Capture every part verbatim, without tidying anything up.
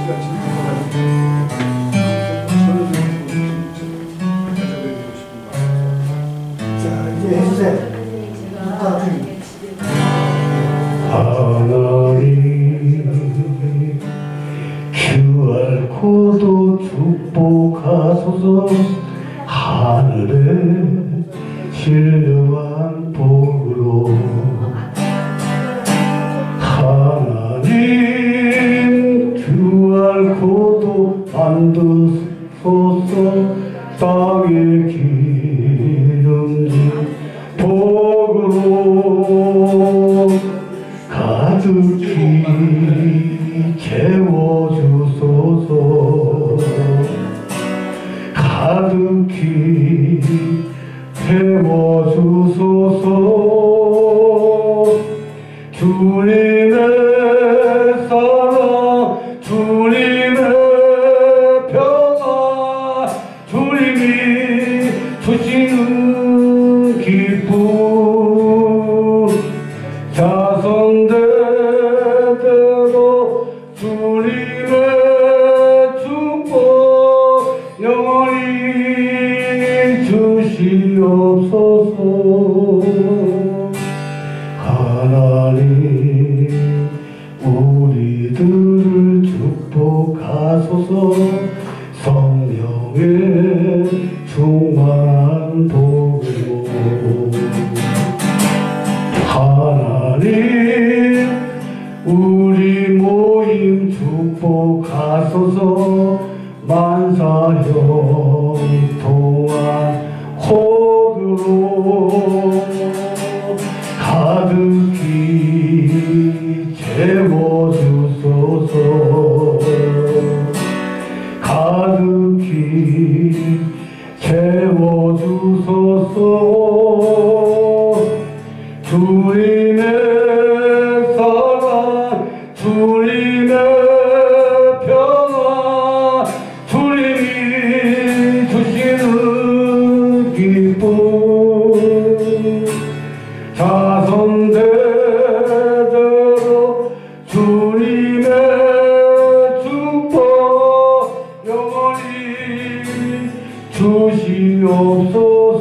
시간 진행해가지고 가져드리고 싶은 마음. 자, 이제 해주세요. 하나님 큐알코드 축복하소서. 하늘에 신령한 복으로 하나님 큐알코드 만드소서. 땅에 기름진 복으로 가득히 채워주소서. 가득히 채워주소서. 주님의 사랑, 주님의 평안, 주님이 주시는 기쁨, 자손대대로 주님의 축복 영원히 주시옵소서. 하나님 우리들을 축복하소서. 성령의 충만한 복으로 하나님 우리 모임 축복하소서. 만사형 동안 호흡으로 가득히 채워주소서. 가득히 채워주소서. 주님의 사랑, 주님의 평안, 주님이 주시는 기쁨, 자손대대로 주님의 축복 영원히 주시옵소서.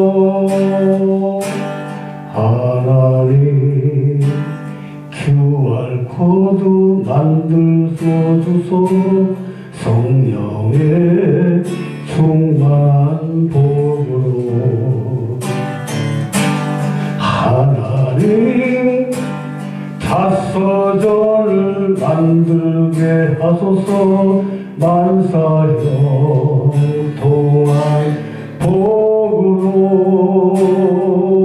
하나님 큐알코드 만들어주소. 성령의 충만한 복으로 하나님 자서전을 만들게 하소서. 만사형 동안 복으로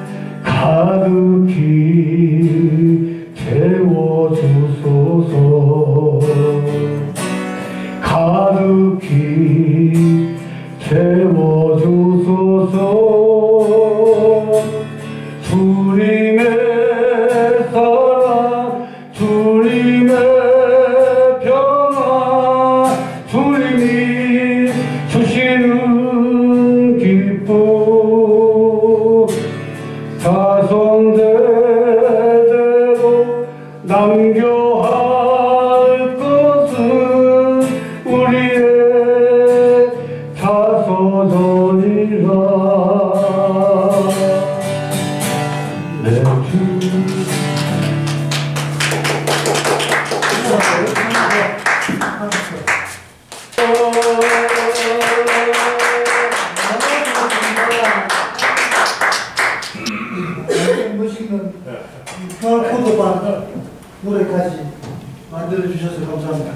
가득히 채워주소서. 가득히 채워주소서. 주님의 사랑, 주님의 평안, 주님이 주시는 기쁨, 자손대대로 남겨야 할 것은 우리의 자서전이라. 내 주 멋있는 큐알코드반 노래까지 만들어주셔서 감사합니다.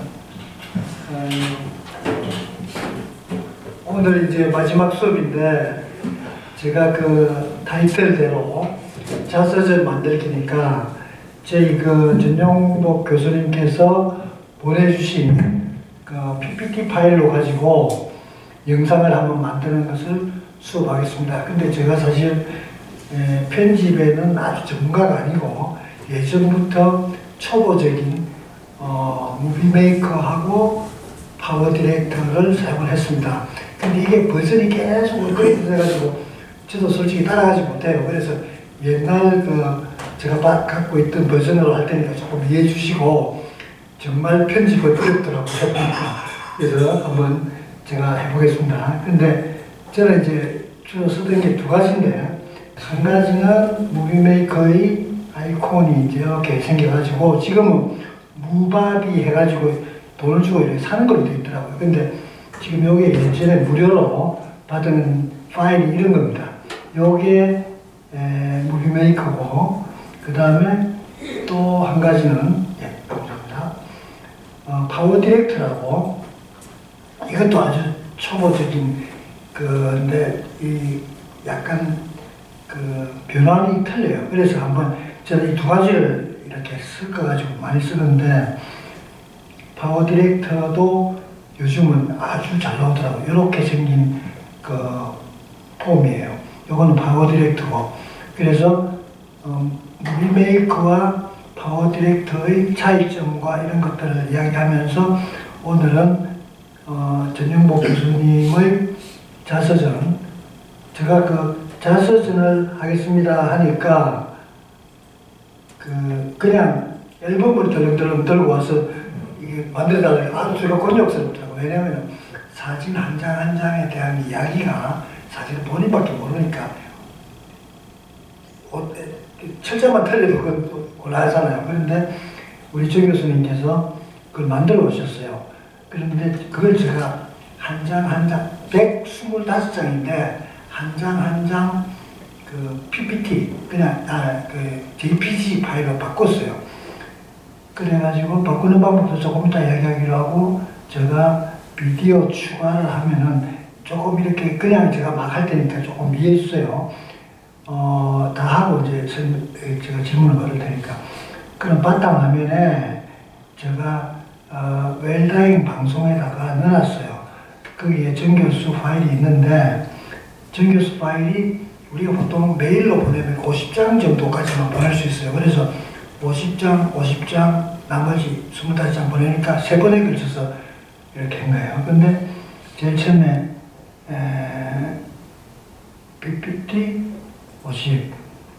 오늘 이제 마지막 수업인데 제가 그 타이틀대로 자서전 만들기니까 저희 그 전용록 교수님께서 보내주신 그 피피티 파일로 가지고 영상을 한번 만드는 것을 수업하겠습니다. 근데 제가 사실 에, 편집에는 아주 전문가가 아니고 예전부터 초보적인 어, 무비메이커하고 파워 디렉터를 사용을 했습니다. 근데 이게 버전이 계속 업그레이드 돼가지고 저도 솔직히 따라가지 못해요. 그래서 옛날 그 제가 갖고 있던 버전으로 할 테니까 조금 이해해 주시고, 정말 편집을 어렵더라고요. 그래서 한번 제가 해보겠습니다. 근데 저는 이제 주로 쓰던 게 두 가지인데, 한 가지는 무비메이커의 아이콘이 이제 이렇게 생겨가지고, 지금은 무바비 해가지고 돈을 주고 이렇게 사는 걸로 되어 있더라고요. 근데 지금 여기에 예전에 무료로 받은 파일이 이런 겁니다. 요게 에, 무비메이커고, 그 다음에 또 한 가지는, 예, 감사합니다. 어, 파워 디렉터라고, 이것도 아주 초보적인, 그, 근데, 이, 약간, 그, 변환이 틀려요. 그래서 한번, 저는 이 두 가지를 이렇게 섞어가지고 많이 쓰는데, 파워 디렉터도 요즘은 아주 잘 나오더라고요. 이렇게 생긴, 그, 폼이에요. 요거는 파워 디렉터고. 그래서, 음, 무비메이커와 파워 디렉터의 차이점과 이런 것들을 이야기하면서 오늘은 어, 전영복 교수님의 자서전, 제가 그 자서전을 하겠습니다 하니까 그 그냥 앨범을 덜렁덜렁 들고 와서 이게 만들어달라고 아주 제가 곤욕스럽더라고요. 왜냐하면 사진 한 장 한 장에 대한 이야기가 사실 본인밖에 모르니까 어, 철자만 틀려도 그건 곤란하잖아요. 그런데 우리 조 교수님께서 그걸 만들어 오셨어요. 그런데 그걸 제가 한 장 한 장, 백이십오 장인데 한 장 한 장 그 피피티, 그냥, 아, 그 제이피지 파일로 바꿨어요. 그래가지고 바꾸는 방법도 조금 이따 이야기하기로 하고, 제가 비디오 추가를 하면은 조금 이렇게 그냥 제가 막 할 테니까 조금 이해해 주세요. 어, 다 하고 이제 제가 질문을 받을 테니까. 그럼 바탕화면에 제가 어, 웰다잉 방송에다가 넣어놨어요. 거기에 정교수 파일이 있는데, 정교수 파일이 우리가 보통 메일로 보내면 오십 장 정도까지만 보낼 수 있어요. 그래서 오십 장, 오십 장, 나머지 이십오 장 보내니까 세 번에 걸쳐서 이렇게 한 거예요. 근데 제일 처음에 에, 피피티 오십,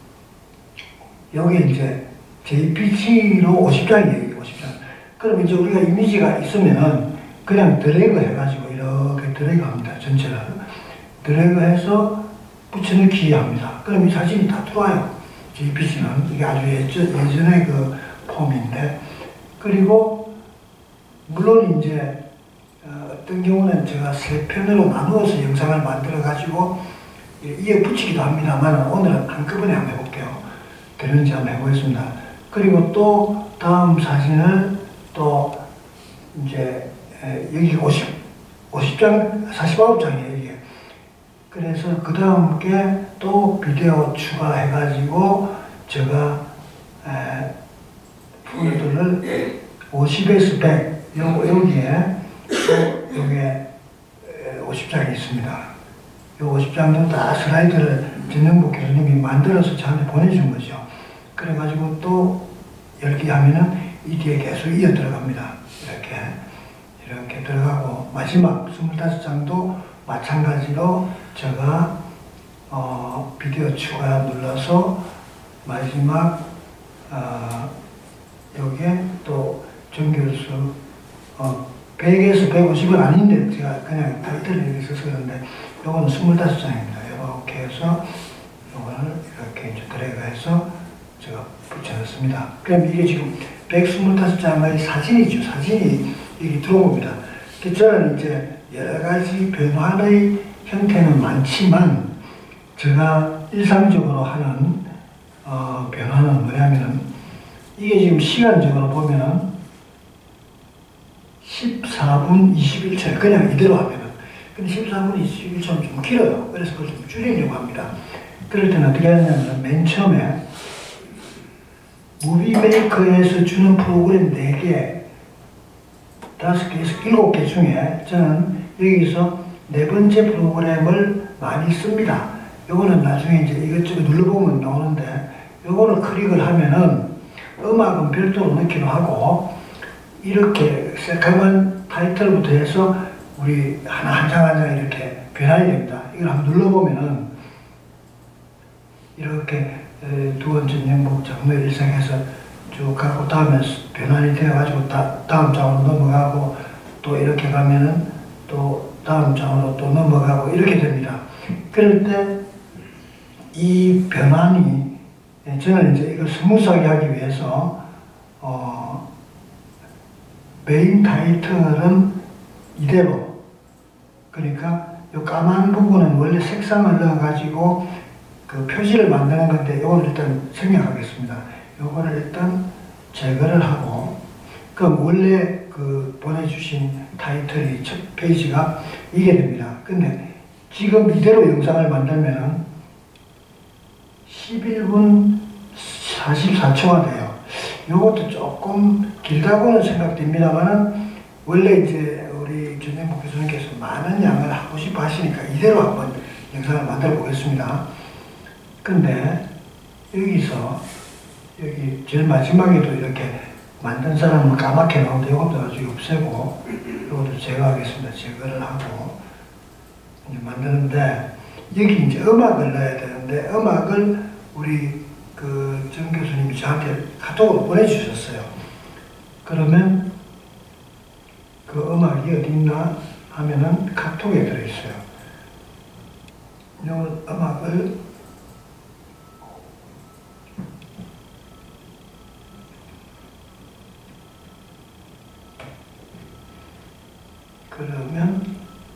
여기 이제 제이피지로 오십 장이에요. 오십 장. 그럼 이제 우리가 이미지가 있으면은 그냥 드래그 해가지고 이렇게 드래그 합니다. 전체를. 드래그 해서 붙여넣기 합니다. 그럼 이 사진이 다 들어와요. 제이피지는. 이게 아주 예전, 예전의 그 폼인데. 그리고, 물론 이제, 어, 어떤 경우는 제가 세 편으로 나누어서 영상을 만들어가지고 이에 붙이기도 합니다만, 오늘은 한꺼번에 한번 해볼게요. 되는지 한번 해보겠습니다. 그리고 또 다음 사진을 또 이제 여기 오십, 오십 장, 사십구 장이에요, 이게. 그래서 그 다음 게 또 비디오 추가해가지고 제가 에, 폴더를 오십에서 백, 요, 여기에 또 여기에 오십 장이 있습니다. 요 오십 장도 다 슬라이드를 전영복 교수님이 만들어서 저한테 보내준 거죠. 그래가지고 또 열기 하면은 이 뒤에 계속 이어 들어갑니다. 이렇게. 이렇게 들어가고, 마지막 이십오 장도 마찬가지로 제가 어, 비디오 추가 눌러서 마지막 어, 여기에 또 정교수 어, 백에서 백오십은 아닌데 제가 그냥 타이틀을 이렇게 써서 그런데 요거는 이십오 장입니다. 이렇게 해서 요거를 이렇게 이제 드래그해서 제가 붙여놨습니다. 그럼 이게 지금 백이십오 장의 사진이죠. 사진이 여기 들어온 겁니다. 저는 이제 여러 가지 변환의 형태는 많지만 제가 일상적으로 하는 어, 변화는 뭐냐면은 이게 지금 시간적으로 보면은 십사 분 이십일 초 그냥 이대로 하면은, 근데 십사 분 이십일 초는 좀 길어요. 그래서 그걸 좀 줄이려고 합니다. 그럴 때는 어떻게 하냐면 맨 처음에 무비메이커에서 주는 프로그램 네 개, 다섯 개에서 일곱 개 중에 저는 여기서 네 번째 프로그램을 많이 씁니다. 요거는 나중에 이제 이것저것 눌러보면 나오는데, 요거를 클릭을 하면은 음악은 별도로 넣기로 하고, 이렇게 새까만 타이틀부터 해서 우리 하나 한 장 한 장 이렇게 변환이 됩니다. 이걸 한번 눌러보면은 이렇게 두 번째 영복 장로의 일상에서 쭉 쭉 가고 다음에 변환이 되어가지고 다, 다음 장으로 넘어가고 또 이렇게 가면은 또 다음 장으로 또 넘어가고 이렇게 됩니다. 그럴 때 이 변환이 저는 이제 이걸 스무스하게 하기 위해서 어, 메인 타이틀은 이대로, 그러니까 이 까만 부분은 원래 색상을 넣어가지고 그 표지를 만드는 건데 이걸 일단 생략하겠습니다. 이거를 일단 제거를 하고, 그럼 원래 그 보내주신 타이틀이 첫 페이지가 이게 됩니다. 근데 지금 이대로 영상을 만들면은 십일 분 사십사 초가 돼요. 이것도 조금 길다고는 생각됩니다만은 원래 이제 우리 전영복 교수님께서 많은 양을 하고 싶어 하시니까 이대로 한번 영상을 만들어 보겠습니다. 근데 여기서 여기 제일 마지막에도 이렇게 만든 사람은 까맣게 나오는데 이것도 나중에 없애고 이것도 제거하겠습니다. 제거를 하고 이제 만드는데 여기 이제 음악을 넣어야 되는데 음악을 우리 그 정 교수님이 저한테 카톡으로 보내주셨어요. 그러면 그 음악이 어디 있나 하면은 카톡에 들어있어요. 이 음악을 그러면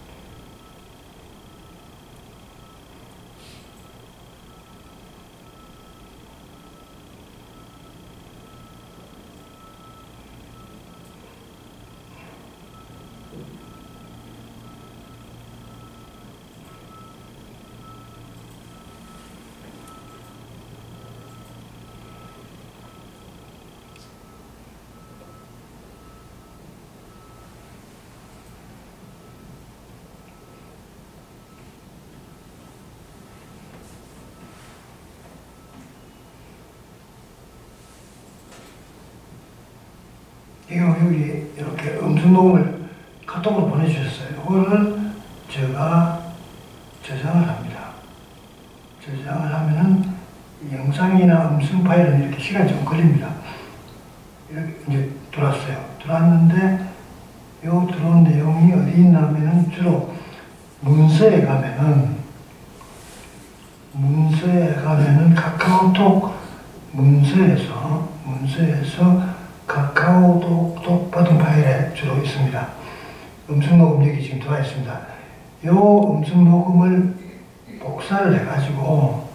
이거 여기 이렇게 음성 녹음을 카톡으로 보내주셨어요. 이거를 제가 저장을 합니다. 저장을 하면은 영상이나 음성 파일은 이렇게 시간이 좀 걸립니다. 이렇게 이제 들어왔어요. 들어왔는데 요 들어온 내용이 어디 있나 하면은 주로 문서에 가면은 문서에 가면은 카카오톡 문서에서 문서에서 카카오톡 버튼 파일에 주로 있습니다. 음성 녹음 여기 지금 들어와 있습니다. 요 음성 녹음을 복사를 해가지고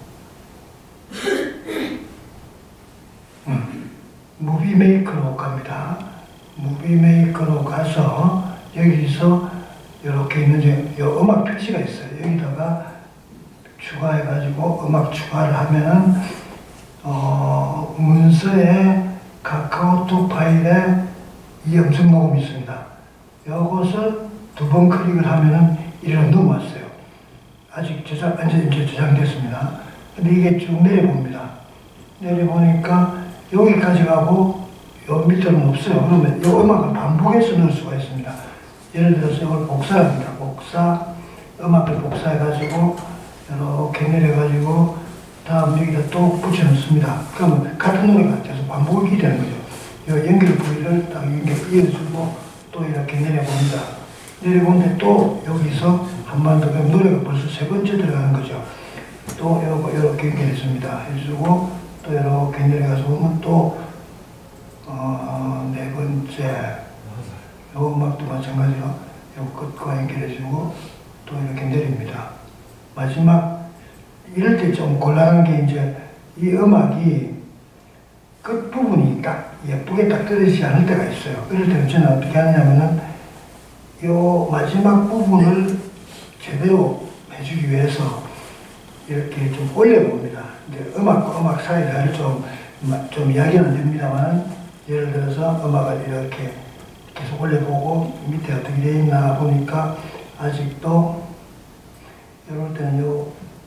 음, 무비 메이커로 갑니다. 무비 메이커로 가서 여기서 이렇게 있는 요 음악 표시가 있어요. 여기다가 추가해가지고 음악 추가를 하면은 어, 문서에 카카오톡 파일에 이 음성 녹음이 있습니다. 이것을 두 번 클릭을 하면은 이리로 넘어왔어요. 아직 저장, 이제 이제 저장됐습니다. 근데 이게 쭉 내려봅니다. 내려보니까 여기까지 가고 요 밑에는 없어요. 그러면 이 음악을 반복해서 넣을 수가 있습니다. 예를 들어서 이걸 복사합니다. 복사, 음악을 복사해가지고 이렇게 내려가지고 다음 여기다 또 붙여놓습니다. 그러면 같은 노래가 계속 반복이 되는 거죠. 이 연결 부위를 딱 연결 이어주고 또 이렇게 내려봅니다. 내려보는데 또 여기서 한 번 더, 노래가 벌써 세 번째 들어가는 거죠. 또 요거 이렇게 연결했습니다. 해주고 또 이렇게 내려가서 보면 또 어, 네 번째 요 음악도 마찬가지로 요 끝과 연결해주고 또 이렇게 내립니다. 마지막 이럴 때 좀 곤란한 게 이제 이 음악이 끝부분이 딱 예쁘게 딱 떨어지지 않을 때가 있어요. 이럴 때는 저는 어떻게 하냐면은 요 마지막 부분을 제대로 해주기 위해서 이렇게 좀 올려봅니다. 이제 음악과 음악 사이를 좀, 좀 이야기는 됩니다만 예를 들어서 음악을 이렇게 계속 올려보고 밑에 어떻게 되어 있나 보니까 아직도 이럴 때는 요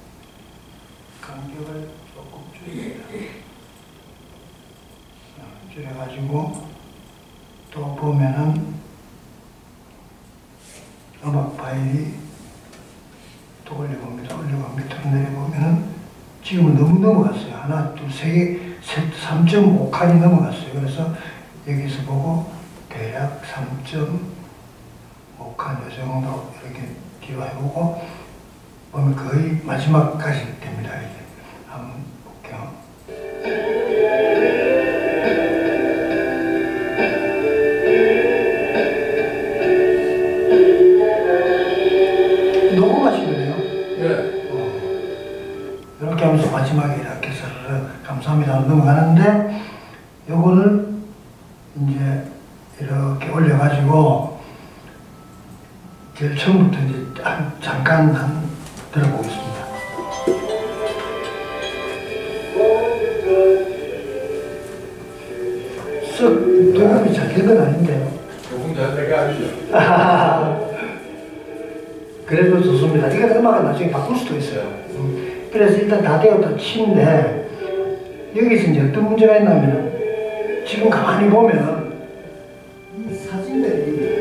간격을 조금 줄입니다. 줄여가지고 또 보면은 음악 파일이 또 올려봅니다. 올려보면 밑으로 내려보면은 지금은 너무 넘어갔어요. 하나, 둘, 세 개, 삼 점 오 칸이 넘어갔어요. 그래서 여기서 보고 대략 삼 점 오 칸 요 정도 이렇게 뒤로 해보고 보면 거의 마지막까지 됩니다. 이제 한번 볼게요. 녹음하신 거예요? 예. 어, 이렇게 하면서 마지막에 이렇게 해서 감사합니다 넘어가는데 요거를 이제 이렇게 올려가지고 제일 처음부터 이제 한, 잠깐 한 들어보겠습니다. 썩 녹음이 잘 된 건 아닌데요. 조금 잘되게 아니죠. 그래도 좋습니다. 이거 음악은 나중에 바꿀 수도 있어요. 음, 그래서 일단 다 되었다 치는데 여기서 이제 어떤 문제가 있냐면 지금 가만히 보면 이 사진들이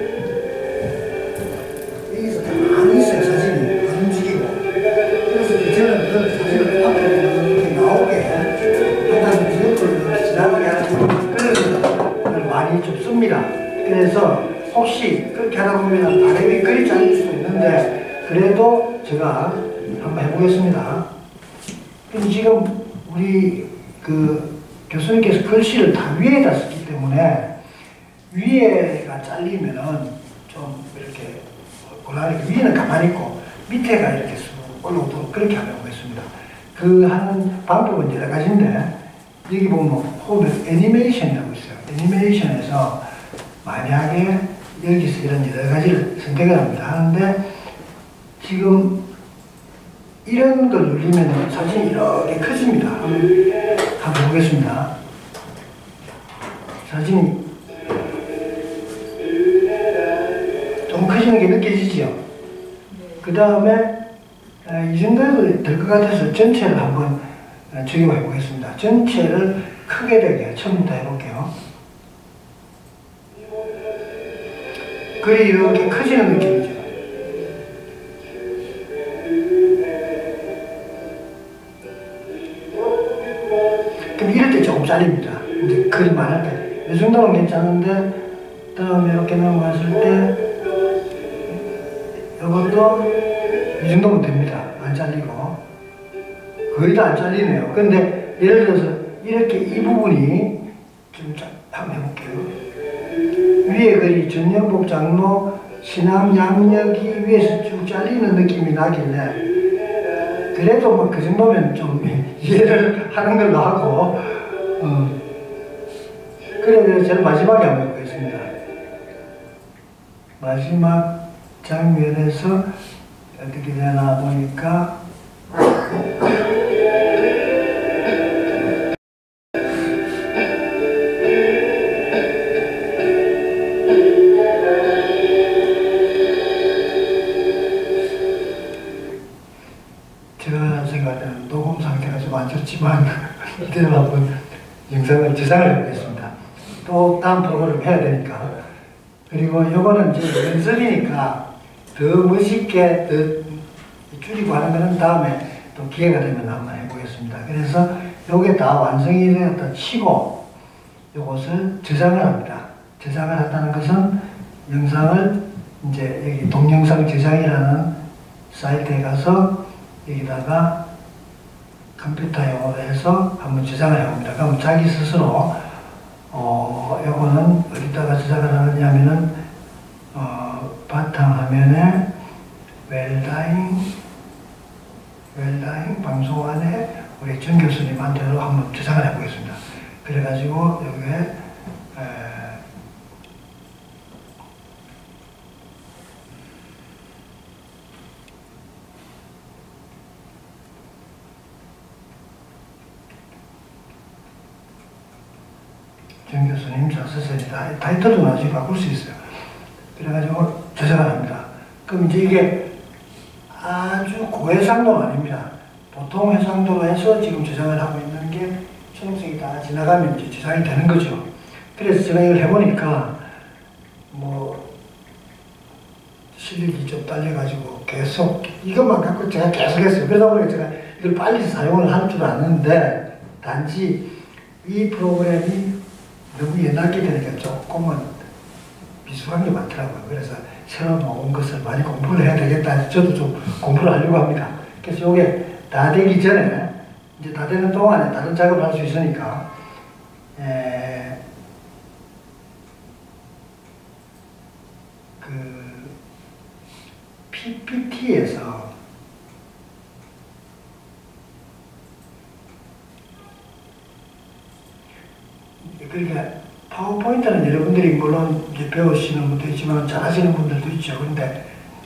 여기서 가만히 있어요. 사진이 안 움직이고. 그래서 이제 저는 그 사진을 앞에 이렇게 나오게 한다는 옆으로 이렇게 지나가게 하는 그래서 많이 좀 씁니다. 그래서 혹시 그렇게 하다 보면 바람이 그리 잘릴 수도 있는데 그래도 제가 한번 해보겠습니다. 근데 지금 우리 그 교수님께서 글씨를 다 위에다 썼기 때문에 위에가 잘리면은 좀 이렇게 곤란하게 위에는 가만히 있고 밑에가 이렇게 쑥 올라오도록 그렇게 한번 해보겠습니다. 그 하는 방법은 여러 가지인데 여기 보면 호흡 애니메이션이라고 있어요. 애니메이션에서 만약에 여기서 이런 여러 가지를 선택을 합니다. 하는데 지금 이런 걸 누르면 사진이 이렇게 커집니다. 한번, 한번 보겠습니다. 사진이 좀 커지는 게 느껴지죠? 그 다음에 이 정도도 될 것 같아서 전체를 한번 적용해 보겠습니다. 전체를 크게 되게 처음부터 해볼게요. 글이 이렇게 커지는 느낌이죠. 그럼 이럴 때 조금 잘립니다. 이제 글이 많을 때. 이 정도는 괜찮은데, 다음에 이렇게 넘어갔을 때, 이것도 이 정도면 됩니다. 안 잘리고. 거의 다 안 잘리네요. 근데 예를 들어서 이렇게 이 부분이 좀 한번 해볼게요. 위에 글이 전영복 장로 신암 양력이 위에서 쭉 잘리는 느낌이 나길래 그래도 뭐 그 정도면 좀 이해를 하는 걸로 하고 어. 그래서 저는 마지막에 한번 해보겠습니다. 마지막 장면에서 어떻게 되나 보니까 제가 생각하는 녹음 상태가 좀 안 좋지만 이대로 한번 영상을 제작을 해보겠습니다. 또 다음 프로그램 해야 되니까. 그리고 이거는 이제 연습이니까 더 멋있게 더 줄이고 하는 거는 다음에 또 기회가 되면 한번 해보겠습니다. 그래서 이게 다 완성이 되었다 치고 이것을 저장을 합니다. 저장을 한다는 것은 영상을 이제 여기 동영상 저장이라는 사이트에 가서 여기다가 컴퓨터용으로 해서 한번 저장을 해봅니다. 그럼 자기 스스로 어, 요거는 어디다가 저장을 하느냐면은 어, 바탕화면에 웰다잉 웰다잉 방송안에 우리 정 교수님한테로 한번 저장을 해보겠습니다. 그래가지고 여기에 에, 정 교수님 작사설이다. 타이틀도 나중에 바꿀 수 있어요. 그래가지고 저장을 합니다. 그럼 이제 이게 아주 고해상도는 아닙니다. 보통 해상도로 해서 지금 저장을 하고 있는 게 초록색이 다 지나가면 이제 저장이 되는 거죠. 그래서 제가 이걸 해보니까 뭐 실력이 좀 딸려가지고 계속 이것만 갖고 제가 계속 했어요. 그러다 보니까 제가 이걸 빨리 사용을 할 줄 아는데 단지 이 프로그램이 너무 옛날게 되니까 조금은 미숙한 게 많더라고요. 그래서 새로 나온 것을 많이 공부를 해야 되겠다. 저도 좀 공부를 하려고 합니다. 그래서 이게 다 되기 전에, 이제 다 되는 동안에 다른 작업을 할 수 있으니까, 에, 그, 피피티에서 그러니까 파워포인트는 여러분들이 물론 이제 배우시는 분도 있지만 잘 하시는 분들도 있죠. 그런데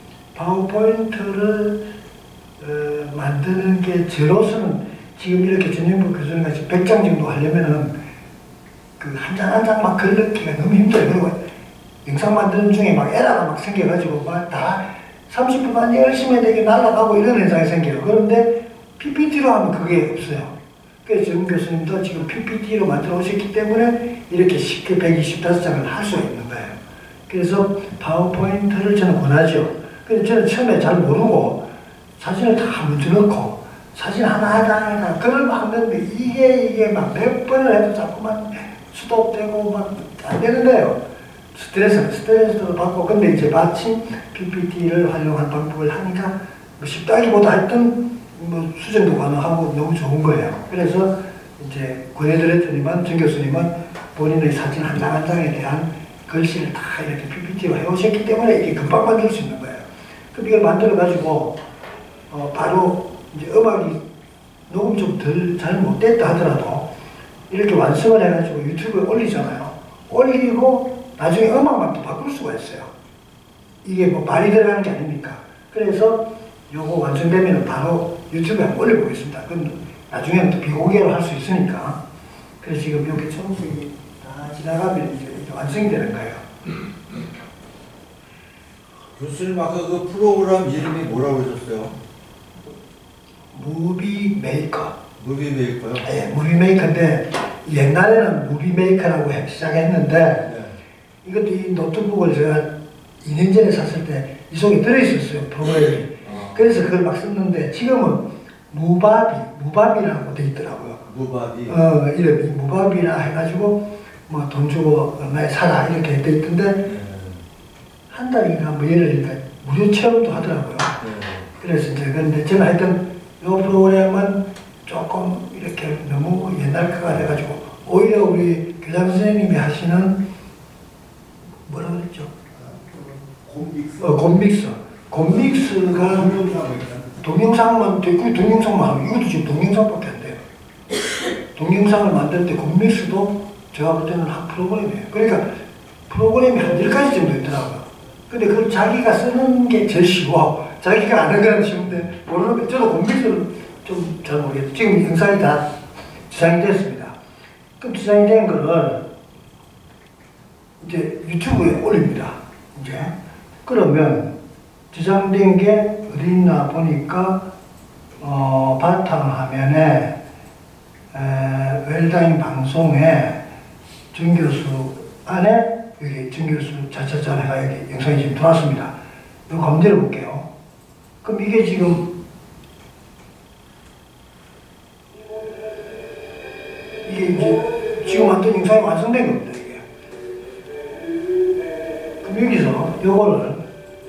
파워포인트를 어, 만드는 게 저로서는 지금 이렇게 전영부 교수님 같이 백 장 정도 하려면은 그 한 장 한 장 막 걸르기가 너무 힘들어요. 그리고 영상 만드는 중에 막 에러가 막 생겨가지고 막 다 삼십 분만 열심히 되게 날아가고 이런 현상이 생겨요. 그런데 피피티로 하면 그게 없어요. 그래서 정 교수님도 지금 피피티로 만들어 오셨기 때문에 이렇게 쉽게 백이십오 장을 할 수가 있는 거예요. 그래서 파워포인트를 저는 권하죠. 근데 저는 처음에 잘 모르고 사진을 다 먼저 넣고 사진 하나하나 그걸 막 넣는데 이게 이게 막 몇 번을 해도 자꾸만 수독되고 막 안 되는데요. 스트레스, 스트레스도 받고, 근데 이제 마침 피피티를 활용한 방법을 하니까 뭐 쉽다기보다 하여튼 뭐 수정도 가능하고 너무 좋은 거예요. 그래서 이제 권해드렸더니만 정 교수님은 본인의 사진 한 장 한 장에 대한 글씨를 다 이렇게 피피티로 해오셨기 때문에 이게 금방 만들 수 있는 거예요. 그럼 이걸 만들어가지고 어 바로 이제 음악이 녹음 좀 덜 잘 못됐다 하더라도 이렇게 완성을 해가지고 유튜브에 올리잖아요. 올리고 나중에 음악만 또 바꿀 수가 있어요. 이게 뭐 말이 들어가는 게 아닙니까? 그래서 요거 완성되면 바로 유튜브에 한번 올려보겠습니다. 그럼 나중에는 또 비공개로 할 수 있으니까. 그래서 지금 이렇게 초록색이 다 지나가면 이제 완성이 되는 거예요. 교수님 아까 그 프로그램 이름이 뭐라고 하셨어요? 무비 메이커. 무비 메이커요? 네, 무비 메이커인데 옛날에는 무비 메이커라고 시작했는데 네. 이것도 이 노트북을 제가 이 년 전에 샀을 때 이 속에 들어있었어요, 프로그램이. 아. 그래서 그걸 막 썼는데 지금은 무바비, 무바비라고 돼 있더라고요. 무바비? 어, 이름이 무바비라 해가지고 뭐 돈 주고 얼마에 사라 이렇게 돼 있던데 네. 한 달인가 뭐 예를 들니까 무료 체험도 하더라고요. 네. 그래서 이제 근데 저는 하여튼 이 프로그램은 조금 이렇게 너무 옛날 거가 돼가지고 오히려 우리 교장 선생님이 하시는 뭐라 그랬죠? 곰믹스? 어, 곰믹스. 곰믹스가 동영상만 되고 동영상만 하고 이것도 지금 동영상밖에 안 돼요. 동영상을 만들 때 곰믹스도 제가 볼 때는 한 프로그램이에요. 그러니까 프로그램이 한 열 가지 정도 있더라고요. 근데 그걸 자기가 쓰는 게 제일 쉬워. 자기가 아는 거는 쉬운데 모르는 거 저도 곰믹스를 좀 잘 모르겠어요. 지금 영상이 다 저장이 됐습니다. 그럼 저장이 된 거를 이제 유튜브에 올립니다. 이제 그러면 저장된 게 어디 있나 보니까 어, 바탕화면에 에, 웰다인 방송에 정 교수 안에 여기 정 교수 차차차 해가 여기 영상이 지금 들어왔습니다. 이거 검열해 볼게요. 그럼 이게 지금 이게 이제 지금 만든 영상이 완성된 겁니다. 이게. 그럼 여기서 요거를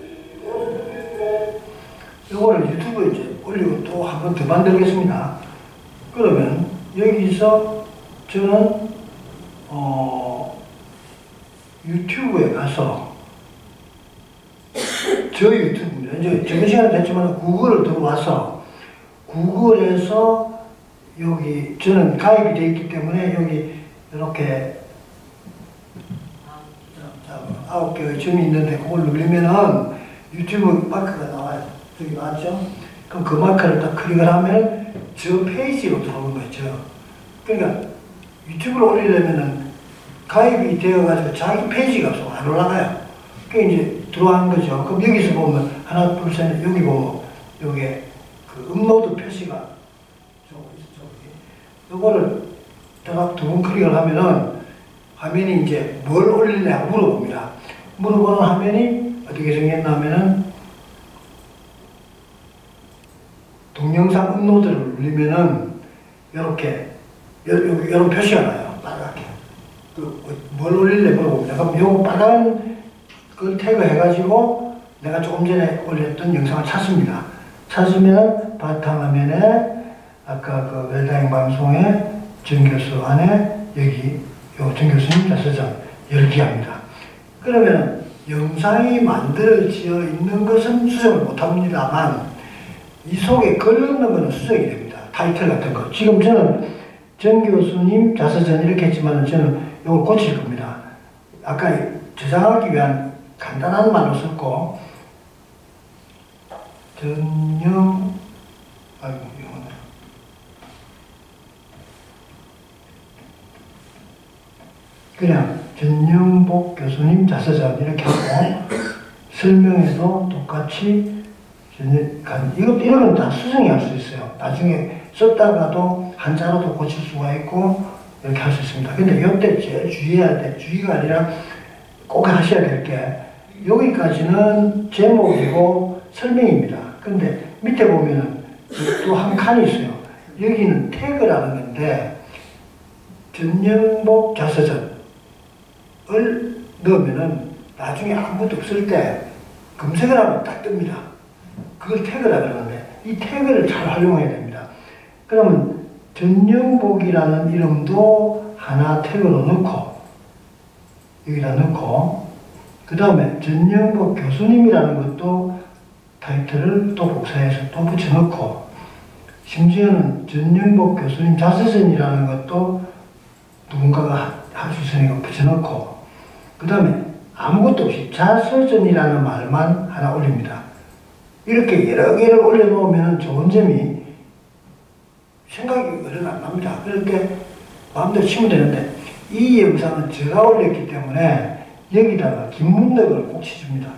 요거를 유튜브에 이제 올리고 또 한 번 더 만들겠습니다. 그러면 여기서 저는 어 유튜브에 가서 저 유튜브입니다. 이제 저번 시간에 됐지만 구글을 들어와서 구글에서 여기 저는 가입이 되어 있기 때문에 여기 이렇게 아홉 개의 점이 있는데 그걸 누르면은 유튜브 마크가 나와요. 여기 나왔죠? 그럼 그 마크를 딱 클릭을 하면 저 페이지로 들어오는 거죠. 그러니까 유튜브를 올리려면은 가입이 되어가지고 자기 페이지가 안 올라가요. 그 이제 들어가는 거죠. 그럼 여기서 보면 하나, 둘, 셋, 여기 보면 여기 그 업로드 표시가 요거를 딱 두 번 클릭을 하면은 화면이 이제 뭘 올리냐 물어봅니다. 물어보는 화면이 어떻게 생겼나 하면은 동영상 업로드를 누르면은 이렇게 여기 이런 표시가 나요. 빨갛게. 그, 뭘 올릴래 물어봅니다. 그럼 요 빨간 걸 태그해가지고 내가 조금 전에 올렸던 영상을 찾습니다. 찾으면 바탕화면에 아까 그 웰다잉 방송의 정 교수 안에 여기 요 정 교수님 자서전 열기합니다. 그러면 영상이 만들어져 있는 것은 수정을 못합니다만 이 속에 글 넣는 것은 수정이 됩니다. 타이틀 같은 거. 지금 저는 정 교수님 자서전 이렇게 했지만 저는 이걸 고칠 겁니다. 아까 저장하기 위한 간단한 말로 썼고 전영 아이고 이거네. 그냥 전영복 교수님 자서전 이렇게 하고 설명에도 똑같이 이것 이런 건 다 수정이 할 수 있어요. 나중에 썼다가도 한자로도 고칠 수가 있고 이렇게 할 수 있습니다. 근데 이때 제일 주의해야 돼. 주의가 아니라 꼭 하셔야 될 게 여기까지는 제목이고 설명입니다. 근데 밑에 보면은 또 한 칸이 있어요. 여기는 태그라는 건데 전영복 자서전을 넣으면은 나중에 아무것도 없을 때 검색을 하면 딱 뜹니다. 그걸 태그라 그러는데 이 태그를 잘 활용해야 됩니다. 그러면 전영복이라는 이름도 하나 태그로 넣고 여기다 넣고 그 다음에 전영복 교수님이라는 것도 타이틀을 또 복사해서 또 붙여넣고 심지어는 전영복 교수님 자서전이라는 것도 누군가가 할 수 있으니까 붙여넣고 그 다음에 아무것도 없이 자서전이라는 말만 하나 올립니다. 이렇게 여러 개를 올려놓으면 좋은 점이 생각이 어른 안 납니다. 그럴 때 마음대로 치면 되는데 이 영상은 제가 올렸기 때문에 여기다가 긴 문맥을 꼭 치줍니다.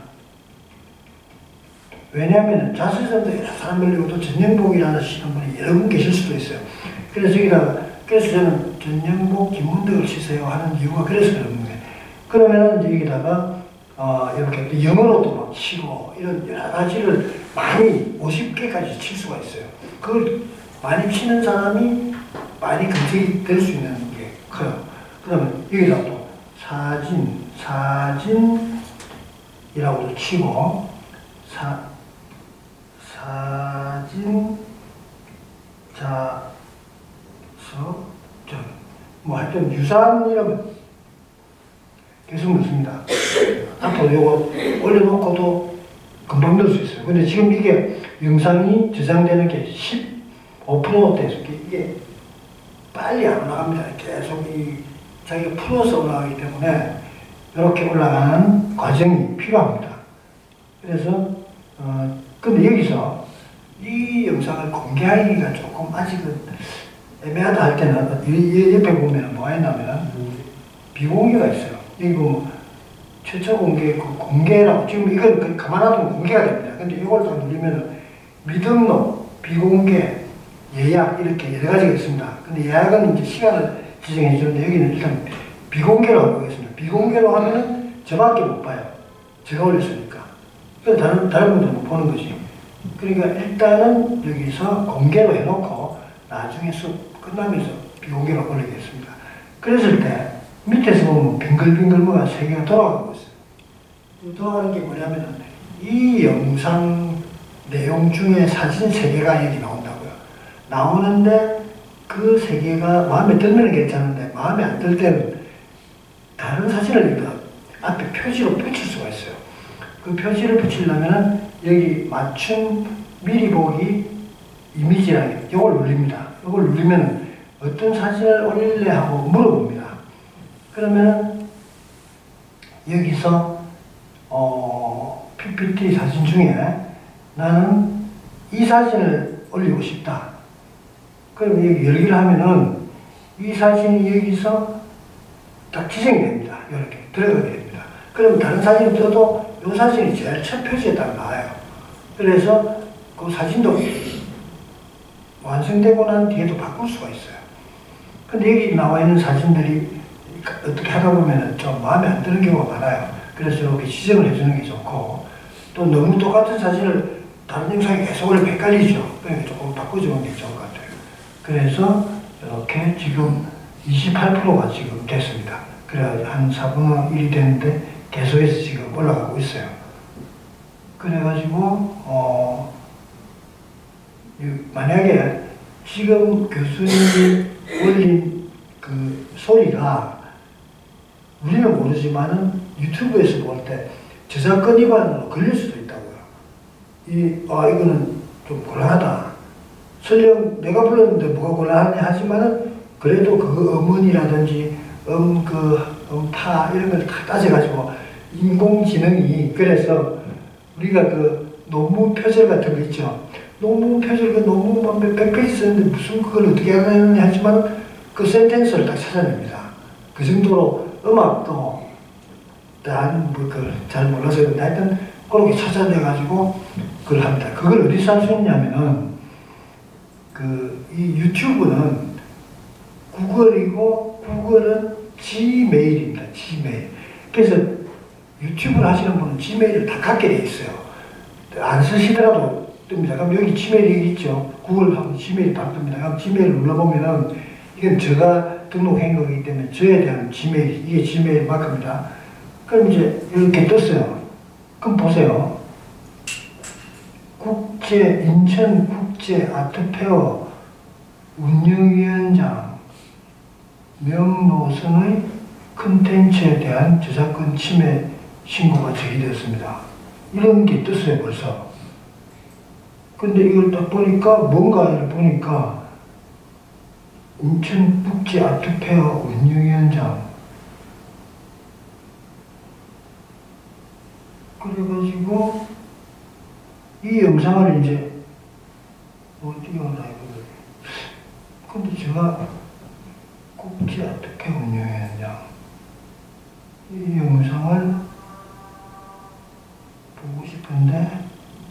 왜냐하면 자서전도 여러 사람 올리고도 전영복이라는 시는 분이 여러 분 계실 수도 있어요. 그래서 여기다가 그래서 저는 전영복 긴 문맥을 치세요 하는 이유가 그래서 그런 거예요. 그러면은 여기다가 어, 이렇게 영어로도 막 치고 이런 여러 가지를 많이 오십 개까지 칠 수가 있어요. 그걸 많이 치는 사람이 많이 검색이 될 수 있는 게 커요. 그러면 여기다 또 사진, 사진이라고도 치고 사, 사진, 자서전 뭐 하여튼 유사한이라면 계속 넣습니다. 앞으로 이거 올려놓고도 금방 넣을 수 있어요. 근데 지금 이게 영상이 저장되는 게 십오 퍼센트대에서 이게 빨리 안 올라갑니다. 계속 이 자기가 풀어서 올라가기 때문에 이렇게 올라가는 과정이 필요합니다. 그래서 어 근데 여기서 이 영상을 공개하기가 조금 아직은 애매하다 할 때는 이 옆에 보면 뭐가 있냐면 비공개가 있어요. 이거 최초 공개, 그 공개라고, 지금 이건 가만하면 공개가 됩니다. 근데 이걸 딱 누르면 미등록, 비공개, 예약 이렇게 여러 가지가 있습니다. 근데 예약은 이제 시간을 지정해 주는데 여기는 일단 비공개로 하고 있습니다. 비공개로 하면은 저밖에 못 봐요. 제가 올렸으니까. 그래서 다른, 다른 분들은 못 보는 거지. 그러니까 일단은 여기서 공개로 해놓고 나중에 수업 끝나면서 비공개로 올리겠습니다. 그랬을 때 밑에서 보면 빙글빙글 뭐가 세 개가 돌아가고 있어요. 돌아가는 게 뭐냐면 이 영상 내용 중에 사진 세 개가 여기 나온다고요. 나오는데 그 세 개가 마음에 들면 괜찮은데 마음에 안 들 때는 다른 사진을 여기다 앞에 표지로 붙일 수가 있어요. 그 표지를 붙이려면 여기 맞춤 미리 보기 이미지라는 게 이걸 눌립니다. 이걸 누르면 어떤 사진을 올릴래 하고 물어봅니다. 그러면 여기서 어, 피피티 사진 중에 나는 이 사진을 올리고 싶다. 그럼 여기 열기를 하면은 이 사진이 여기서 딱 지정이 됩니다. 이렇게 들어가게 됩니다. 그럼 다른 사진을 떠도 이 사진이 제일 첫 표지에 딱 나와요. 그래서 그 사진도 완성되고 난 뒤에도 바꿀 수가 있어요. 근데 여기 나와 있는 사진들이 어떻게 하다 보면 좀 마음에 안 드는 경우가 많아요. 그래서 이렇게 지정을 해주는 게 좋고, 또 너무 똑같은 사진을 다른 영상에 계속 올리면 헷갈리죠. 그러니까 조금 바꿔주는 게 좋을 것 같아요. 그래서 이렇게 지금 이십팔 퍼센트가 지금 됐습니다. 그래 한 사분의 일이 됐는데 계속해서 지금 올라가고 있어요. 그래가지고 어 만약에 지금 교수님이 올린 그 소리가 우리는 모르지만은 유튜브에서 볼 때 저작권 위반으로 걸릴 수도 있다고요. 이, 아, 이거는 좀 곤란하다. 설령 내가 불렀는데 뭐가 곤란하냐 하지만은 그래도 그 음원이라든지 음, 그, 음파 이런 걸 다 따져가지고 인공지능이 그래서 우리가 그 논문 표절 같은 거 있죠. 논문 표절 그 논문만 몇 페이지 쓰는데 무슨 그걸 어떻게 하느냐 하지만 그 센텐스를 딱 찾아냅니다. 그 정도로 음악도 나는 뭐잘 몰라서 그런데 하여튼 그렇게 찾아내가지고 그걸 합니다. 그걸 어디서 할 수 있냐면은 그 이 유튜브는 구글이고 구글은 지메일입니다. 지메일. 그래서 유튜브를 하시는 분은 지메일을 다 갖게 돼 있어요. 안 쓰시더라도 뜹니다. 그럼 여기 지메일이 있죠. 구글 하면 지메일이 바로 뜹니다. 그럼 지메일 눌러보면은 이건 제가 등록한 거기 때문에 저에 대한 지메일, 이게 지메일 마크입니다. 그럼 이제 이렇게 떴어요. 그럼 보세요. 국제, 인천 국제 아트페어 운영위원장 명노선의 컨텐츠에 대한 저작권 침해 신고가 제기되었습니다. 이런 게 떴어요, 벌써. 근데 이걸 딱 보니까, 뭔가를 보니까, 인천 국제 아트페어 운영위원장. 그래가지고, 이 영상을 이제, 어디 하나, 이거. 근데 제가, 국제 아트페어 운영위원장. 이 영상을 보고 싶은데,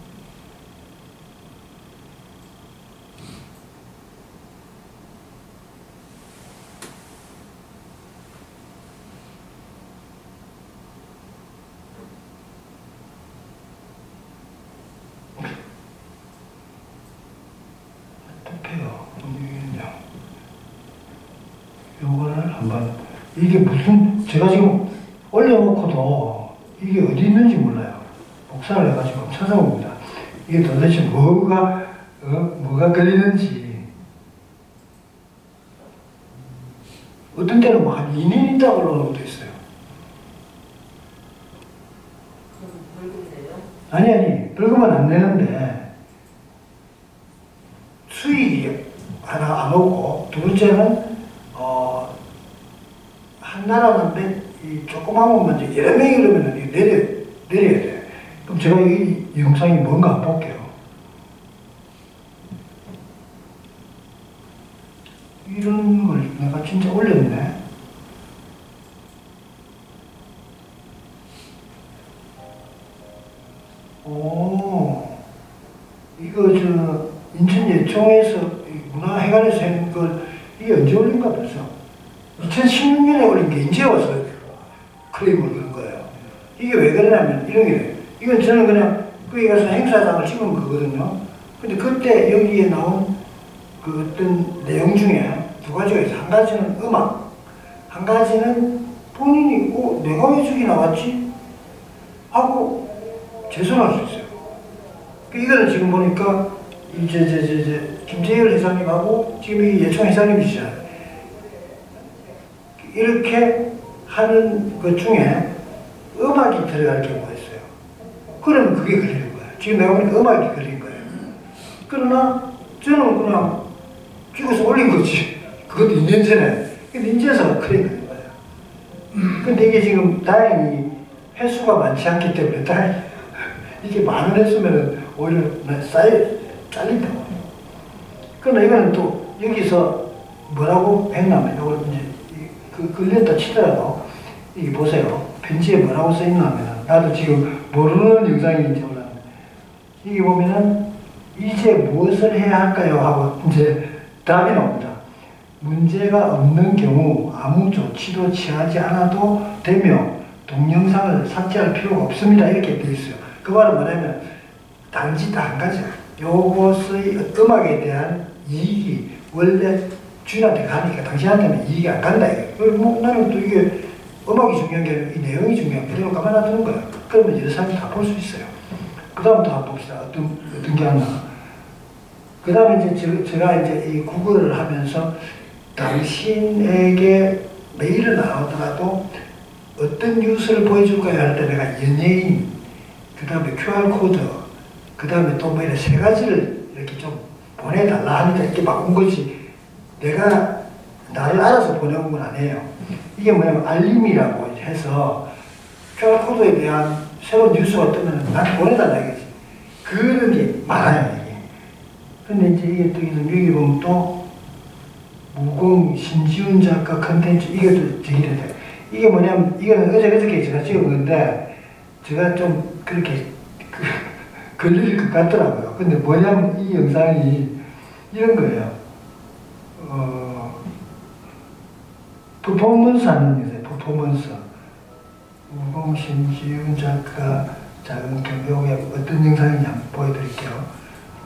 요거를 한번 이게 무슨 제가 지금 올려놓고도 이게 어디 있는지 몰라요. 복사를 해가지고 찾아봅니다. 이게 도대체 뭐가 어? 뭐가 걸리는지 어떤 때는 뭐 한 이 년 있다고 올라오는 것도 있어요. 그럼 벌금이 돼요? 아니 아니 벌금은 안 내는데 수익이 하나 안 오고 두 번째는 어, 한 나라만 내, 이 조그만 것만 이제 여러 명이 그러면 내려, 내려야 돼. 그럼 제가 이, 이 영상이 뭔가 한번 볼게요. 이런 걸 내가 진짜 올렸네. 오, 이거 저 인천 예총에서 문화회관에서 하는 걸 이게 언제 올린가 벌써? 이천십육 년에 올린 게 이제 와서 클레임을 그런 거예요. 이게 왜 그러냐면 이런 게 이건 저는 그냥 거기 가서 행사장을 찍은 거거든요. 근데 그때 여기에 나온 그 어떤 내용 중에 두 가지가 있어요. 한 가지는 음악, 한 가지는 본인이 어, 내가 왜 저기 나왔지? 하고 재선할 수 있어요. 이거는 지금 보니까 이제 제, 제, 제, 김재열 회장님하고 지금 이 예총 회장님이시잖아요. 이렇게 하는 것 중에 음악이 들어갈 경우가 있어요. 그러면 그게 걸리는 거예요. 지금 내가 보니까 음악이 걸린 거예요. 그러나 저는 그냥 찍어서 올린 거지. 그것도 이 년 전에. 근데 인제서 그래 걸린 거예요. 근데 이게 지금 다행히 횟수가 많지 않기 때문에 다행히 이게 많은 횟수면은 오히려 쌓여 잘린다고. 그러나 이거는 또 여기서 뭐라고 했냐면 이걸 이제 그 걸렸다 치더라도 이게 보세요. 편지에 뭐라고 써있냐면 나도 지금 모르는 영상인지 몰랐는데 이게 보면은 이제 무엇을 해야 할까요? 하고 이제 답이 나옵니다. 문제가 없는 경우 아무 조치도 취하지 않아도 되며 동영상을 삭제할 필요가 없습니다. 이렇게 되어 있어요. 그 말은 뭐냐면 단지 다 한 가지야. 요것의 음악에 대한 이익이 원래 주인한테 가니까 당신한테는 이익이 안 간다. 이거. 뭐 나는 또 이게 음악이 중요한 게 아니라 이 내용이 중요한 게 그대로 가만 놔두는 거야. 그러면 여러 사람이 다 볼 수 있어요. 그 다음부터 한번 봅시다. 어떤, 어떤 게 하나. 그 다음에 이제 저, 제가 이제 이 구글을 하면서 당신에게 메일을 나오더라도 어떤 뉴스를 보여줄까요? 할 때 내가 연예인, 그 다음에 큐알코드, 그 다음에 또 뭐 이런 세 가지를 이렇게 좀 보내달라 하니까 이렇게 막 온 거지. 내가 나를 알아서 보내온 건 아니에요. 이게 뭐냐면 알림이라고 해서 큐알코드에 대한 새로운 뉴스가 뜨면 나한테 보내달라 이거지. 그런 게 많아요, 이게. 근데 이제 이게 또 여기 보면 또 무공 신지훈 작가 컨텐츠 이게 또 제기를 돼요. 이게 뭐냐면 이거는 어제 그저께 제가 찍은 건데 제가 좀 그렇게 그, 걸릴 것 같더라고요. 근데 뭐냐면 이 영상이 이런 거예요. 어, 퍼포먼스 하는 거예요. 퍼포먼스. 무공 신지훈 작가 작은 경력에 어떤 영상인지 한번 보여드릴게요.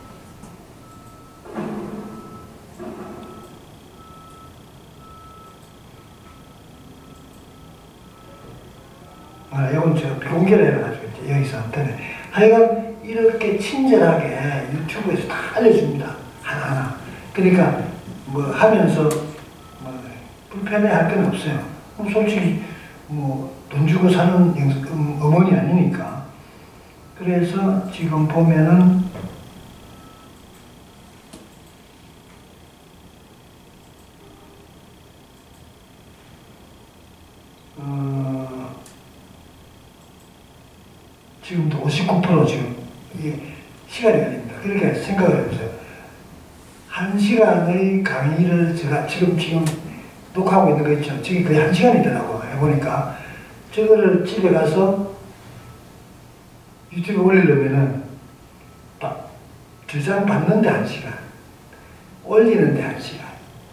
아, 이건 제가 비공개를 해가지고 이제 여기서 한테는 하여간 이렇게 친절하게 유튜브에서 다 알려줍니다. 하나하나. 그러니까 뭐 하면서 뭐 불편해할 건 없어요. 솔직히 뭐 돈 주고 사는 음, 어머니 아니니까. 그래서 지금 보면은 어, 지금도 오십구 퍼센트 지금 이게 시간이 걸립니다. 그러니까 생각을 해보세요. 한 시간의 강의를 제가 지금 지금 녹화하고 있는 거 있죠. 저게 거의 한 시간이더라고 해보니까 저거를 집에 가서 유튜브에 올리려면은 저장 받는데 한 시간, 올리는데 한 시간.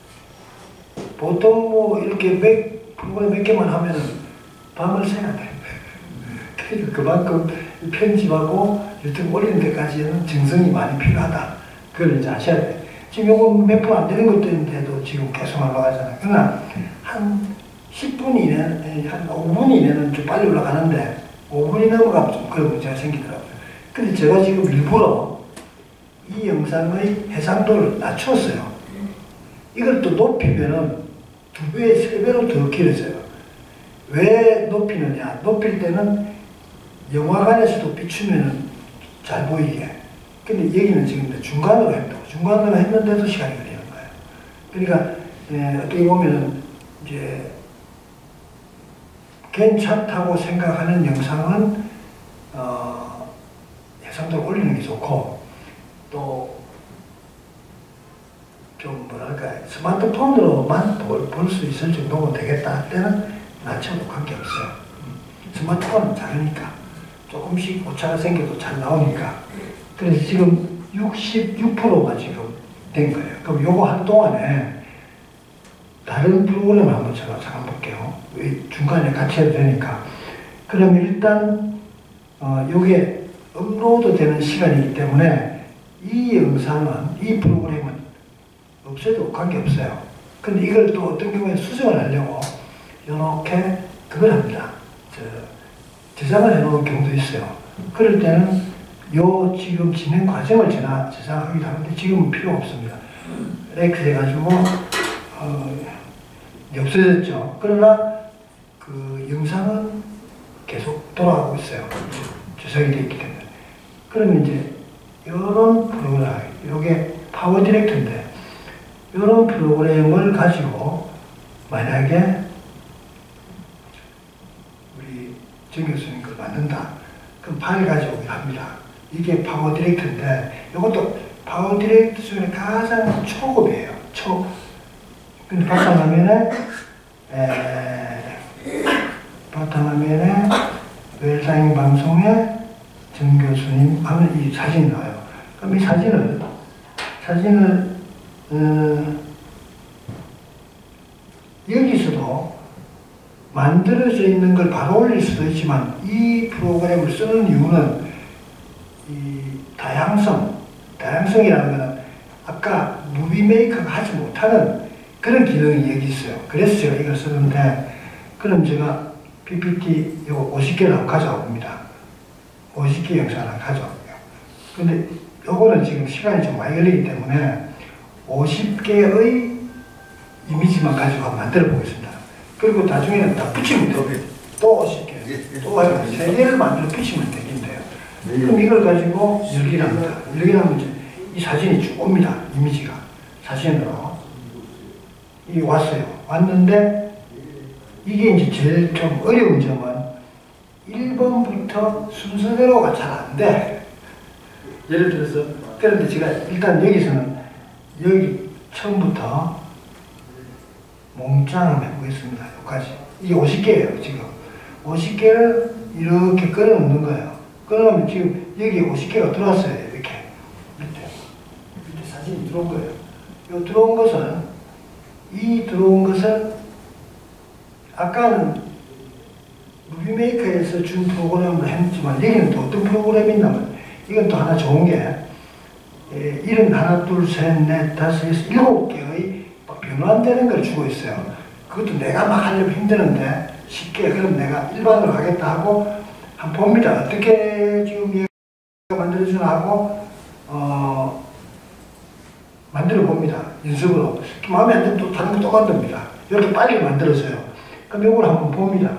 보통 뭐 이렇게 몇 프로그램 몇 개만 하면은 밤을 새야 돼. 그러니까 그만큼 편집하고 유튜브 올리는 데까지는 정성이 많이 필요하다. 그걸 이제 아셔야 돼. 지금 요거 몇 분 안 되는 것들인데도 지금 계속 올라가잖아요. 그러나 한 십 분 이내, 한 오 분 이내는 좀 빨리 올라가는데 오 분이 넘어가면 좀 그런 문제가 생기더라고요. 근데 제가 지금 일부러 이 영상의 해상도를 낮췄어요. 이걸 또 높이면은 두 배, 세 배로 더 길어져요. 왜 높이느냐? 높일 때는 영화관에서도 비추면은 잘 보이게. 근데 여기는 지금 중간으로 했다고. 중간으로 했는데도 시간이 걸리는 거예요. 그러니까, 예, 어떻게 보면은, 이제, 괜찮다고 생각하는 영상은, 어, 해상도를 올리는 게 좋고, 또, 좀 뭐랄까, 스마트폰으로만 볼 수 있을 정도면 되겠다 할 때는 낮춰도 관계없어요. 스마트폰은 작으니까. 조금씩 오차가 생겨도 잘 나오니까. 그래서 지금 육십육 퍼센트가 지금 된 거예요. 그럼 요거 한동안에 다른 프로그램을 한번 제가 잠깐 볼게요. 중간에 같이 해도 되니까. 그럼 일단, 어, 요게 업로드 되는 시간이기 때문에 이 영상은, 이 프로그램은 없어도 관계없어요. 근데 이걸 또 어떤 경우에 수정을 하려고 이렇게 그걸 합니다. 저, 저장을 해놓은 경우도 있어요. 그럴 때는 요 지금 진행 과정을 제가 저장하기도 하는데 지금은 필요 없습니다. X 해가지고 어, 없어졌죠. 그러나 그 영상은 계속 돌아가고 있어요. 저장이 되어 있기 때문에. 그러면 이제 이런 프로그램, 이게 파워 디렉터인데 이런 프로그램을 가지고 만약에 우리 정 교수님 걸 만든다. 그럼 파일 가져오게 합니다. 이게 파워 디렉터인데 이것도 파워 디렉터 중에 가장 초급이에요. 초. 근데 바탕화면에 에, 바탕화면에 웰사잉 방송에 정 교수님 하면 이 사진이 나와요. 그럼 이 사진을 사진을 어, 여기서도 만들어져 있는 걸 바로 올릴 수도 있지만 이 프로그램을 쓰는 이유는 이 다양성, 다양성이라는 것은 아까 무비메이커가 하지 못하는 그런 기능이 여기 있어요. 그래서 제가 이걸 쓰는데, 그럼 제가 피피티 이거 오십 개를 가져옵니다. 오십 개 영상을 가져옵니다. 근데 요거는 지금 시간이 좀 많이 걸리기 때문에 오십 개의 이미지만 가지고 한번 만들어 보겠습니다. 그리고 나중에는 다 붙이면 돼요. 또 오십 개, 또 해서 세 개를 만들어 붙이면 되겠네요. 그럼 이걸 가지고 열기를 합니다. 열기를 하면 이제 이 사진이 쭉 옵니다. 이미지가. 사진으로. 이게 왔어요. 왔는데 이게 이제 제일 좀 어려운 점은 일 번부터 순서대로가 잘 안 돼. 예를 들어서, 그런데 제가 일단 여기서는 여기 처음부터 몽땅 해보겠습니다. 여기까지. 이게 오십 개예요, 지금. 오십 개를 이렇게 끊어 놓는 거예요. 끊어 놓으면 지금 여기 오십 개가 들어왔어요, 이렇게. 밑에. 밑에 사진이 들어온 거예요. 이 들어온 것은, 이 들어온 것은, 아까는 무비메이커에서 준 프로그램을 했지만, 여기는 또 어떤 프로그램이 있냐면, 이건 또 하나 좋은 게, 예, 이런 하나, 둘, 셋, 넷, 다섯, 여섯, 일곱 개의 변환되는 걸 주고 있어요. 그것도 내가 막 하려면 힘드는데, 쉽게, 그럼 내가 일반으로 하겠다 하고, 한번 봅니다. 어떻게 지금 얘가 만들어주나 하고, 어, 만들어 봅니다. 연습으로. 마음에 안 들면 또 다른 거 또 만듭니다. 이렇게 빨리 만들어서요. 그럼 이걸 한번 봅니다.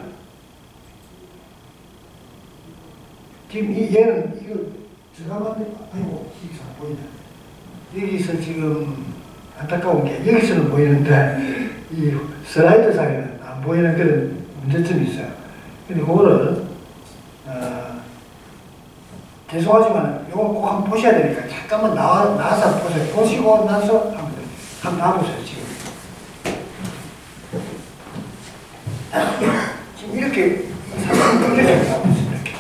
지금 이, 얘는, 이거, 제가 만든, 아이고, 여기서 안 보이네. 여기서 지금 안타까운 게, 여기서는 보이는데, 이 슬라이드상에는 안 보이는 그런 문제점이 있어요. 근데 그거를, 어, 죄송하지만, 이거 꼭 한번 보셔야 되니까, 잠깐만 나와, 나와서 보세요. 보시고 나서 한번, 한번 나와보세요, 지금. 지금 이렇게, 사진이 끊겨져 나와보세요, 이렇게.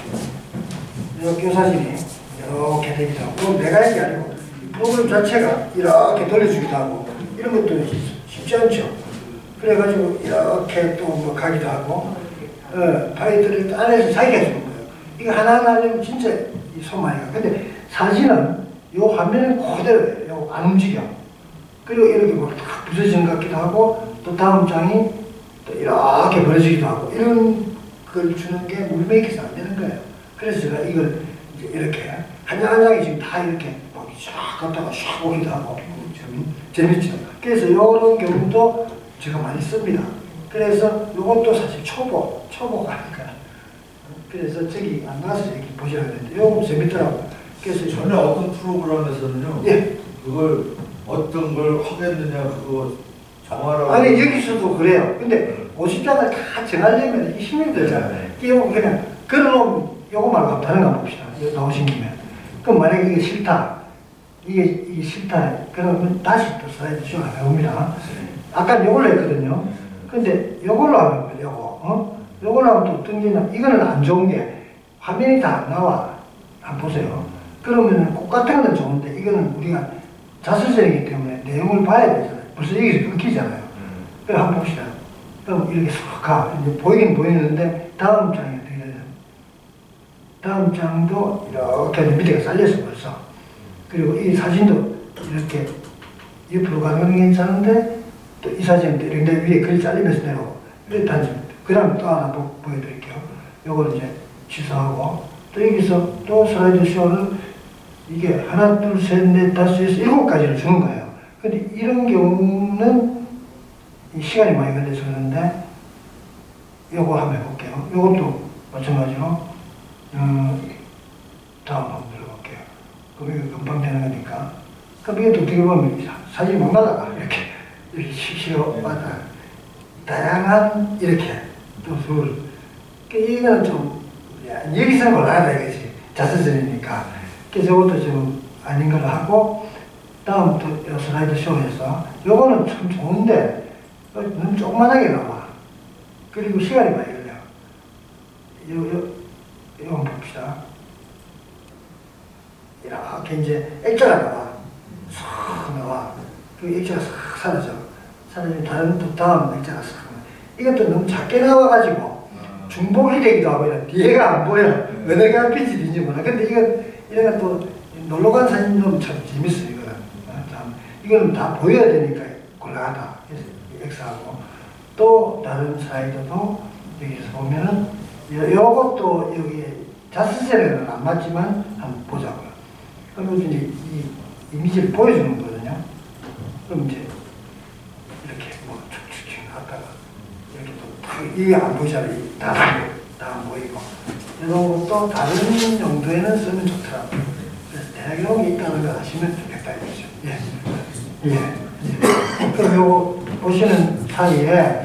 이렇게 사진이 이렇게 되기도 하고, 내가 한 게 아니고, 프로그램 자체가 이렇게 돌려주기도 하고, 이런 것도 쉽지 않죠. 그래가지고, 이렇게 또 뭐 가기도 하고, 어, 파이터를 안에서 자기가 해주는 거예요. 이거 하나하나 하려면 진짜 이 손 많이 가. 근데 사진은 요 화면은 그대로예요. 요 안 움직여. 그리고 이렇게 뭐 탁 부서지는 것 같기도 하고, 또 다음 장이 또 이렇게 벌어지기도 하고, 이런 걸 주는 게 무비메이커에서 안 되는 거예요. 그래서 제가 이걸 이제 이렇게 한 장 한 장이 지금 다 이렇게 막 쫙 갔다가 샥 오기도 하고 좀 재밌죠. 그래서 이런 경우도 제가 많이 씁니다. 그래서 이것도 사실 초보, 초보가 아니까. 그래서 저기 안 나와서 이렇게 보셔야 되는데 이거 재밌더라고요. 그래서 전에 어떤 프로그램에서는요. 예. 그걸 어떤 걸 하겠느냐 그거 정하라고. 아니 여기서도 그래요. 근데 오십 장을 다 정하려면 힘이 들잖아요. 이거 그냥 걸어놓으면 요거 말고 다른 거 한번 봅시다. 이거 나오신 김에. 그럼 만약에 이게 싫다. 이게, 이게 싫다. 그러면 다시 또 슬라이드 쇼 안 해봅니다. 아까 요걸로 했거든요. 근데 요걸로 하면 요거, 어? 요걸로 하면 또 어떤 게냐. 이거는 안 좋은 게 화면이 다 안 나와. 한번 보세요. 그러면 똑같은 건 좋은데 이거는 우리가 자수성이기 때문에 내용을 봐야 되잖아요. 벌써 여기서 끊기잖아요. 그럼 한번 봅시다. 그럼 이렇게 쏙 가. 이제 보이긴 보이는데 다음 장에 어떻게 되냐. 다음 장도 이렇게 밑에가 잘렸어 벌써. 그리고 이 사진도 이렇게 옆으로 가는 건 괜찮은데 또 이 사진은 이렇게 위에 글이 잘리면서 내려오고 이렇게 단지 그 다음 또 하나 보, 보여드릴게요. 요걸 이제 취소하고 또 여기서 또 슬라이드 쇼를 이게 하나 둘 셋 넷 다섯 여섯 일곱 가지를 주는 거예요. 근데 이런 경우는 시간이 많이 걸려서 그런데 요거 한번 해볼게요. 요것도 마찬가지로 어, 다음 한번 들어볼게요. 그럼 이거 금방 되는 거니까. 그럼 이게 어떻게 보면 사진이 막 나다가 이렇게 이렇게 시시로 왔다 다양한 이렇게 또 둘. 이거는 좀 여기서는 올라가야 되겠지. 자수전이니까. 그래서 이것도 좀 아닌 걸 하고 다음 또 슬라이드 쇼에서 요거는 참 좋은데 눈 조그만하게 나와. 그리고 시간이 많이 걸려. 요, 요, 이거 한번 봅시다. 이렇게 이제 액자가 나와. 싹 나와. 그 액자가 싹 사라져. 사라지면 다른 또 다음 액자가 싹 나와. 이것도 너무 작게 나와가지고 중복이 되기도 하고 이런 뒤에가 안 보여. 어느 가 빛인지 몰라. 근데 이건 이런 또 놀러 간 사진 좀 참 재밌어요. 이거는. 참 이거는 다 보여야 되니까 곤란하다. 그래서 X하고 또 다른 슬라이드도 여기서 보면은 요, 요것도 여기 자스셀에는 안 맞지만 한번 보자고요. 그럼 이제 이 이미지를 보여주는 거거든요. 그럼 이제 이렇게 뭐 축축축 하다가 이렇게 또 이게 안 보이잖아요. 다 안 보이고 이런 것도 다른 용도에는 쓰면 좋더라고요. 그래서 대략 이런 게 있다는 걸 아시면 좋겠다 이거죠. 예. 예. 예. 그럼 요거 보시는 사이에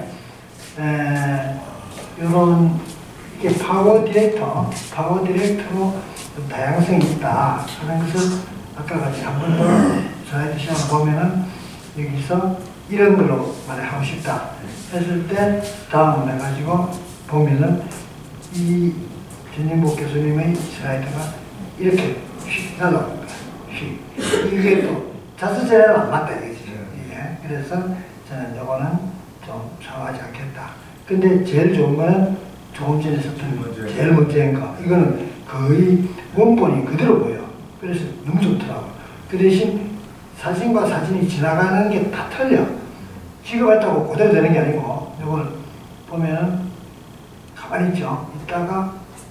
에, 요런 이게 파워 디렉터, 파워 디렉터로 좀 다양성이 있다 하는 것을 아까 같이 한 번 더 슬라이드 시험을 보면은 여기서 이런 걸로 만약 하고 싶다 했을 때 다음 해가지고 보면은 이 전진복 교수님의 슬라이드가 이렇게 휙 날라옵니다. 휙. 이게 또 자수제는 안 맞다 이거지. 예. 그래서 저는 이거는 좀 사용하지 않겠다. 근데 제일 좋은 거는 조금 전에 썼던 제일 문제인 거. 이거는 거의 원본이 그대로 보여. 그래서 너무 좋더라고. 그 대신 사진과 사진이 지나가는 게 다 틀려. 지급했다고 그대로 되는 게 아니고, 이걸 보면은 가만히 있죠. 있다가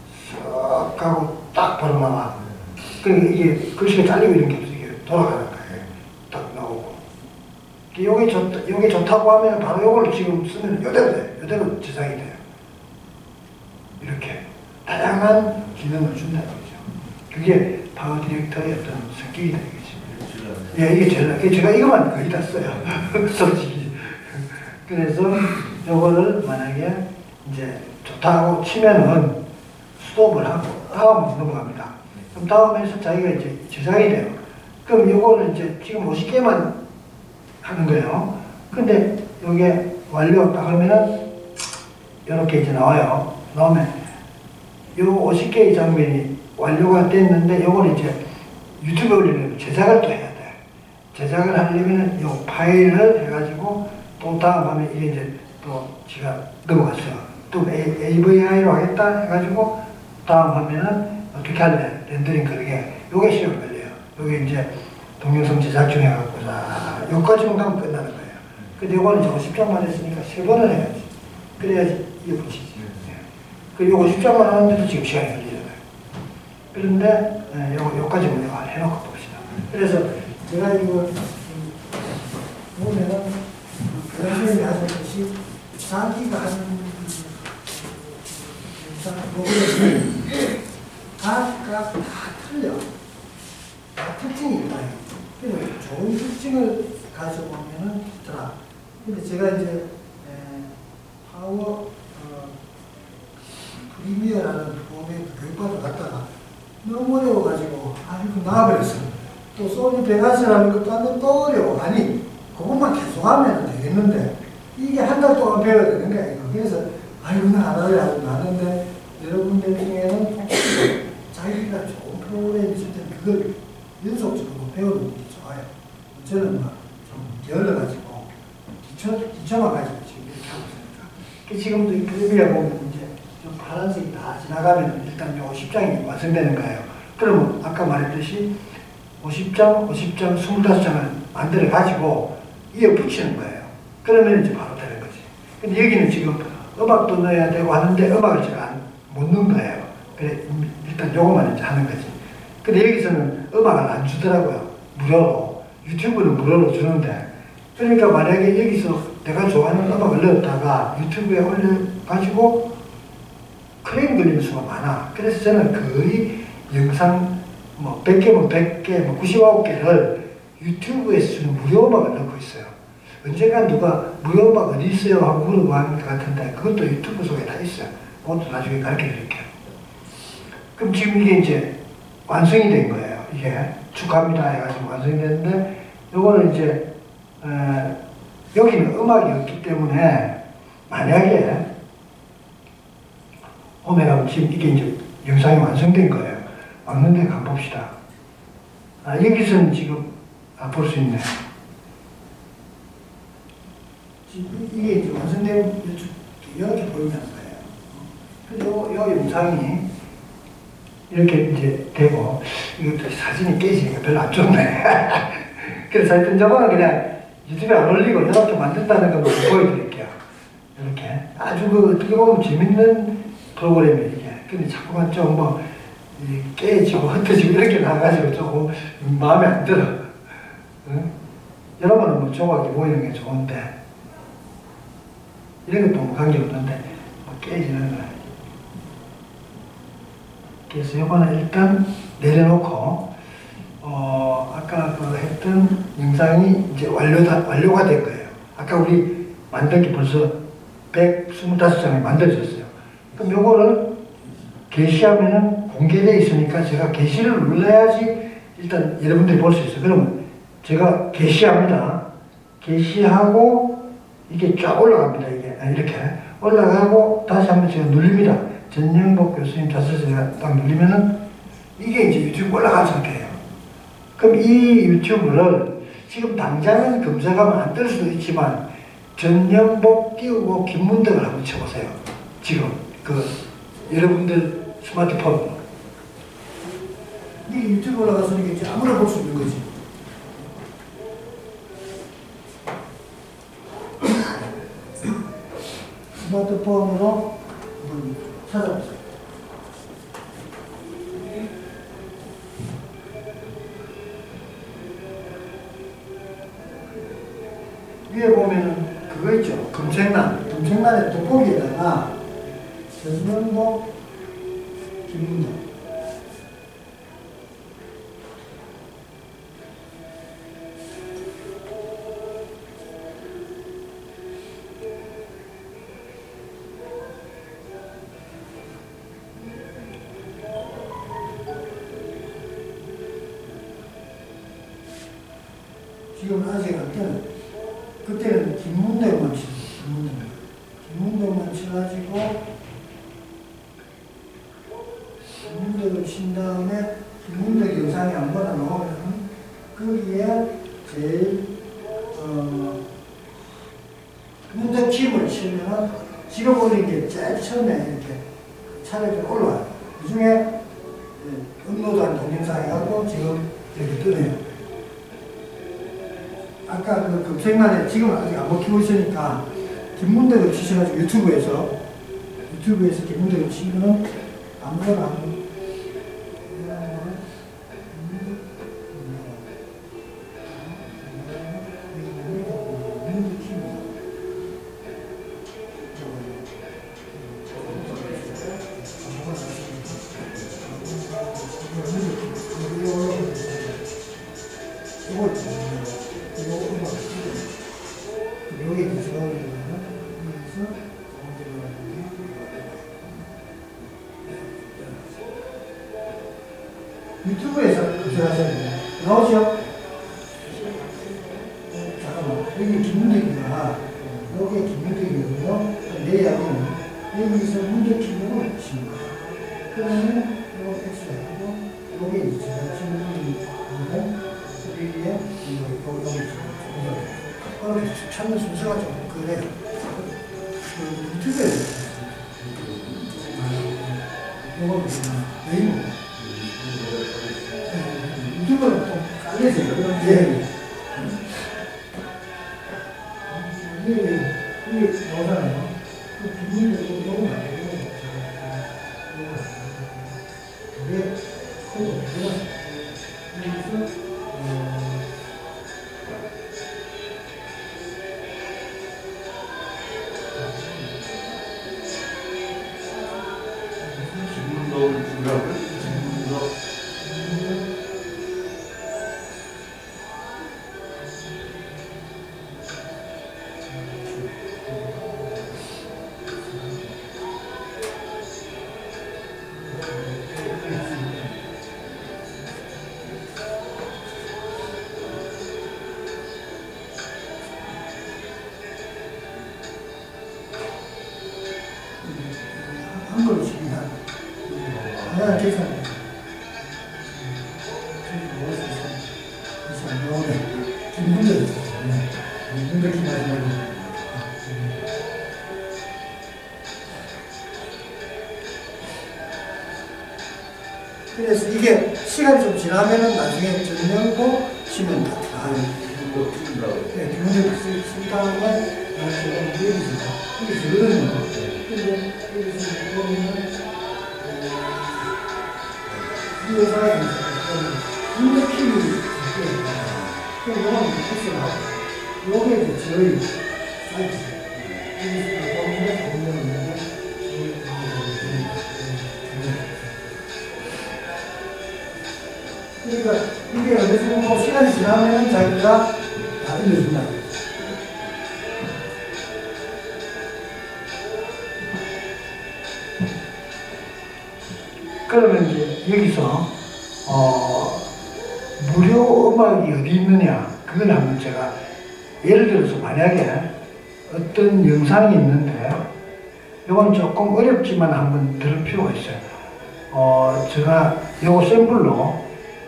쓱 가고 딱 바로 나와. 그러니까 이게 글씨가 잘리고 이런 게 없어. 이게 돌아가는 거예요. 딱 나오고. 요게 좋, 요게 좋다고 하면 바로 요걸 지금 쓰면 요대로 돼. 요대로 제작이 돼요. 이렇게 다양한 기능을 준다는 거죠. 그게 파워 디렉터의 어떤 성격이다 이거죠. 예, 이게 제일, 제가 이것만 거의 다 써요. 솔직히. 그래서 요거를 만약에 이제 좋다고 치면은 스톱을 하고 다음 넘어갑니다. 그럼 다음에서 자기가 이제 제작이 돼요. 그럼 요거를 이제 지금 오십 개만 하는 거예요. 근데 요게 완료 딱 하면은 이렇게 이제 나와요. 나오면 요 오십 개의 장면이 완료가 됐는데 요거는 이제 유튜브에 올리려면 제작을 또 해야 돼. 제작을 하려면 요 파일을 해가지고 또 다음 하면 이게 이제 또 지가 넘어갔어요. 또 에이브이아이로 하겠다 해가지고 다음 하면은 어떻게 할래? 렌더링 그러게. 요게 시간 걸려요. 요게 이제 동영상 제작 중에 갖고 자, 요까지만 가면 끝나는 거예요. 근데 요거는 이제 오십 장만 했으니까 세 번을 해야지. 그래야지 이게 붙이지. 그 요 오십 장만 하는데도 지금 시간이 걸리잖아요. 그런데 예, 요, 요까지만 내가 해놓고 봅시다. 그래서 제가 이거 보면은 교수님이 하셨듯이 자기가 하는 부분은 각각 다 틀려. 다 특징이 있다. 그래서 좋은 특징을 가지고 보면은 좋더라. 근데 제가 이제 에, 파워 어, 프리미어라는 프로그램 교육받으러 갔다가 너무 어려워가지고 아이고 나와버렸어. 또 소니 베가스라는 것도 하는데 또 어려워. 아니 그것만 계속하면 되겠는데 이게 한 달 동안 배워야 되는 거야. 이거. 그래서 아이고 나 안 할래 하고 나는데 여러분들 중에는 자기가 좋은 프로그램이 있을 때는 그걸 연속적으로 배우는 게 좋아요. 저는 막좀 열어가지고 기초, 기초만 가지고 지금 이렇게 하고 있으니까. 지금도 이 프리미어 보면 이제 좀 파란색이 다 지나가면 일단 요 오십 장이 완성되는 거예요. 그러면 아까 말했듯이 오십 장, 오십 장, 이십오 장을 만들어 가지고 이어 붙이는 거예요. 그러면 이제 바로 되는 거지. 근데 여기는 지금 음악도 넣어야 되고 하는데 음악을 제가 못 넣은 거예요. 그래, 일단 요것만 이제 하는 거지. 근데 여기서는 음악을 안 주더라고요. 무료로. 유튜브는 무료로 주는데. 그러니까 만약에 여기서 내가 좋아하는 음악을 넣었다가 유튜브에 올려가지고 클레임 걸리는 수가 많아. 그래서 저는 거의 영상 뭐 백 개면 백 개, 뭐 구십구 개를 유튜브에서 주는 무료 음악을 넣고 있어요. 언젠가 누가 무료 음악 어디 있어요? 하고 물어보는 것 같은데 그것도 유튜브 속에 다 있어요. 그것도 나중에 가르쳐 드릴게요. 그럼 지금 이게 이제 완성이 된 거예요. 이게 축하합니다 해가지고 완성이 됐는데 요거는 이제 에, 여기는 음악이 없기 때문에 만약에 오메가 지금 이게 이제 영상이 완성된 거예요. 완성된 거 한번 봅시다. 아, 여기서는 지금 아, 볼 수 있네. 지금 이게 이제 완성된 이렇게 보이는 거예요. 그리고 요 영상이 이렇게 이제 되고 이것도 사진이 깨지니까 별로 안 좋네. 그래서 하여튼 저거는 그냥 유튜브에 안 올리고 이렇게 만든다는 걸 보여드릴게요. 이렇게 아주 그 어떻게 보면 재밌는 프로그램이에요 이게. 근데 자꾸만 좀 뭐 깨지고 흩어지고 이렇게 나가지고 조금 마음에 안 들어. 응? 여러분은 뭐 조각이 보이는 게 좋은데 이런 것도 뭐 관계없는데 뭐 깨지는 거야. 그래서 이거는 일단 내려놓고 어 아까 그 했던 영상이 이제 완료다, 완료가 된 거예요. 아까 우리 만든 게 벌써 백이십오 장이 만들어졌어요. 그럼 요거를 게시하면은 공개되어 있으니까 제가 게시를 눌러야지 일단 여러분들이 볼 수 있어요. 그러면 제가 게시합니다. 게시하고 이게 쫙 올라갑니다. 이게 이렇게 올라가고 다시 한번 제가 눌립니다. 전영복 교수님 자서 제가 딱 누르면은 이게 이제 유튜브 올라간 상태예요. 그럼 이 유튜브를 지금 당장은 검색하면 안 뜰 수도 있지만 전영복 띄우고 김문덕을 한번 쳐보세요. 지금 그 여러분들 스마트폰 이게 유튜브 올라가서 이게 이제 아무나 볼 수 있는 거지. 스마트폰으로 한번 찾아보세요. 위에 보면은 그거 있죠. 검색란. 검색란의 돋보기에다가 전영복 김문덕 지금 아직 할 때는 그때는 김문덕만 치고 김문덕 김문덕만 쳐가지고 김문덕을 친 다음에 김문덕 영상이 아무거나 나오면 거기에 제일 어 김문덕 팀을 치면은 지금 올린 게 제일 처음에 이렇게 차례로 올라와요. 그 중에 업로드한 동영상 해갖고 지금 이렇게 뜨네요. 아까 그 검색란에 지금 아직 안 먹히고 있으니까 김문덕을 치셔가지고 유튜브에서 유튜브에서 김문덕을 치면은 아무거나 한번 유튜브에서 검색하셔야 돼요. 나오죠? 잠깐만. 여기 김문덕이가, 여기 김문덕이고요. 내 이야기는 여기서 문덕 키보드 치는 거예요. 그러면 이거 X하고, 여기 이제 제가 지금 있는 여기에 이거, 여기 이거 찾는 순서가 좀 그래요. 그 유튜브에서. 이거 메인 유튜브는 좀 깔려져요. 예. 이게, 이게 나오잖아요. 그 비밀도 이거 말고, 이게 크고, 여기서, 김문덕을 준비하고 김문덕 한 걸로씩이나 하나 계산. 그래서 안 나오네. 김문덕 있었어요. 김문덕이 마지막에. 그래서 이게 시간이 좀 지나면은 나중에 전영복 치면 다 나와요. 이거 쓴다고. 네, 기본적으로 쓰- 쓴다는 건 제가 여기서 이게 저거든요. 근데 여기서 보면은 이 여자가 국내 피부 있어요. 그럼 이거는 패스가 요게 이제 저희 사이트 여기서 보면 보면 있는데 그러니까 이게 어느 정도 시간이 지나면 자기가 다 알려준다. 그러면 이제 여기서 어, 무료 음악이 어디 있느냐 그걸 한번 제가 예를 들어서 만약에 어떤 영상이 있는데 이건 조금 어렵지만 한번 들을 필요가 있어요. 어, 제가 요거 샘플로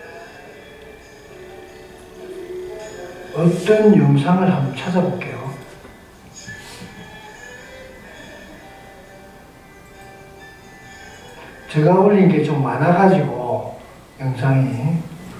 어떤 영상을 한번 찾아볼게요. 제가 올린 게 좀 많아가지고 영상이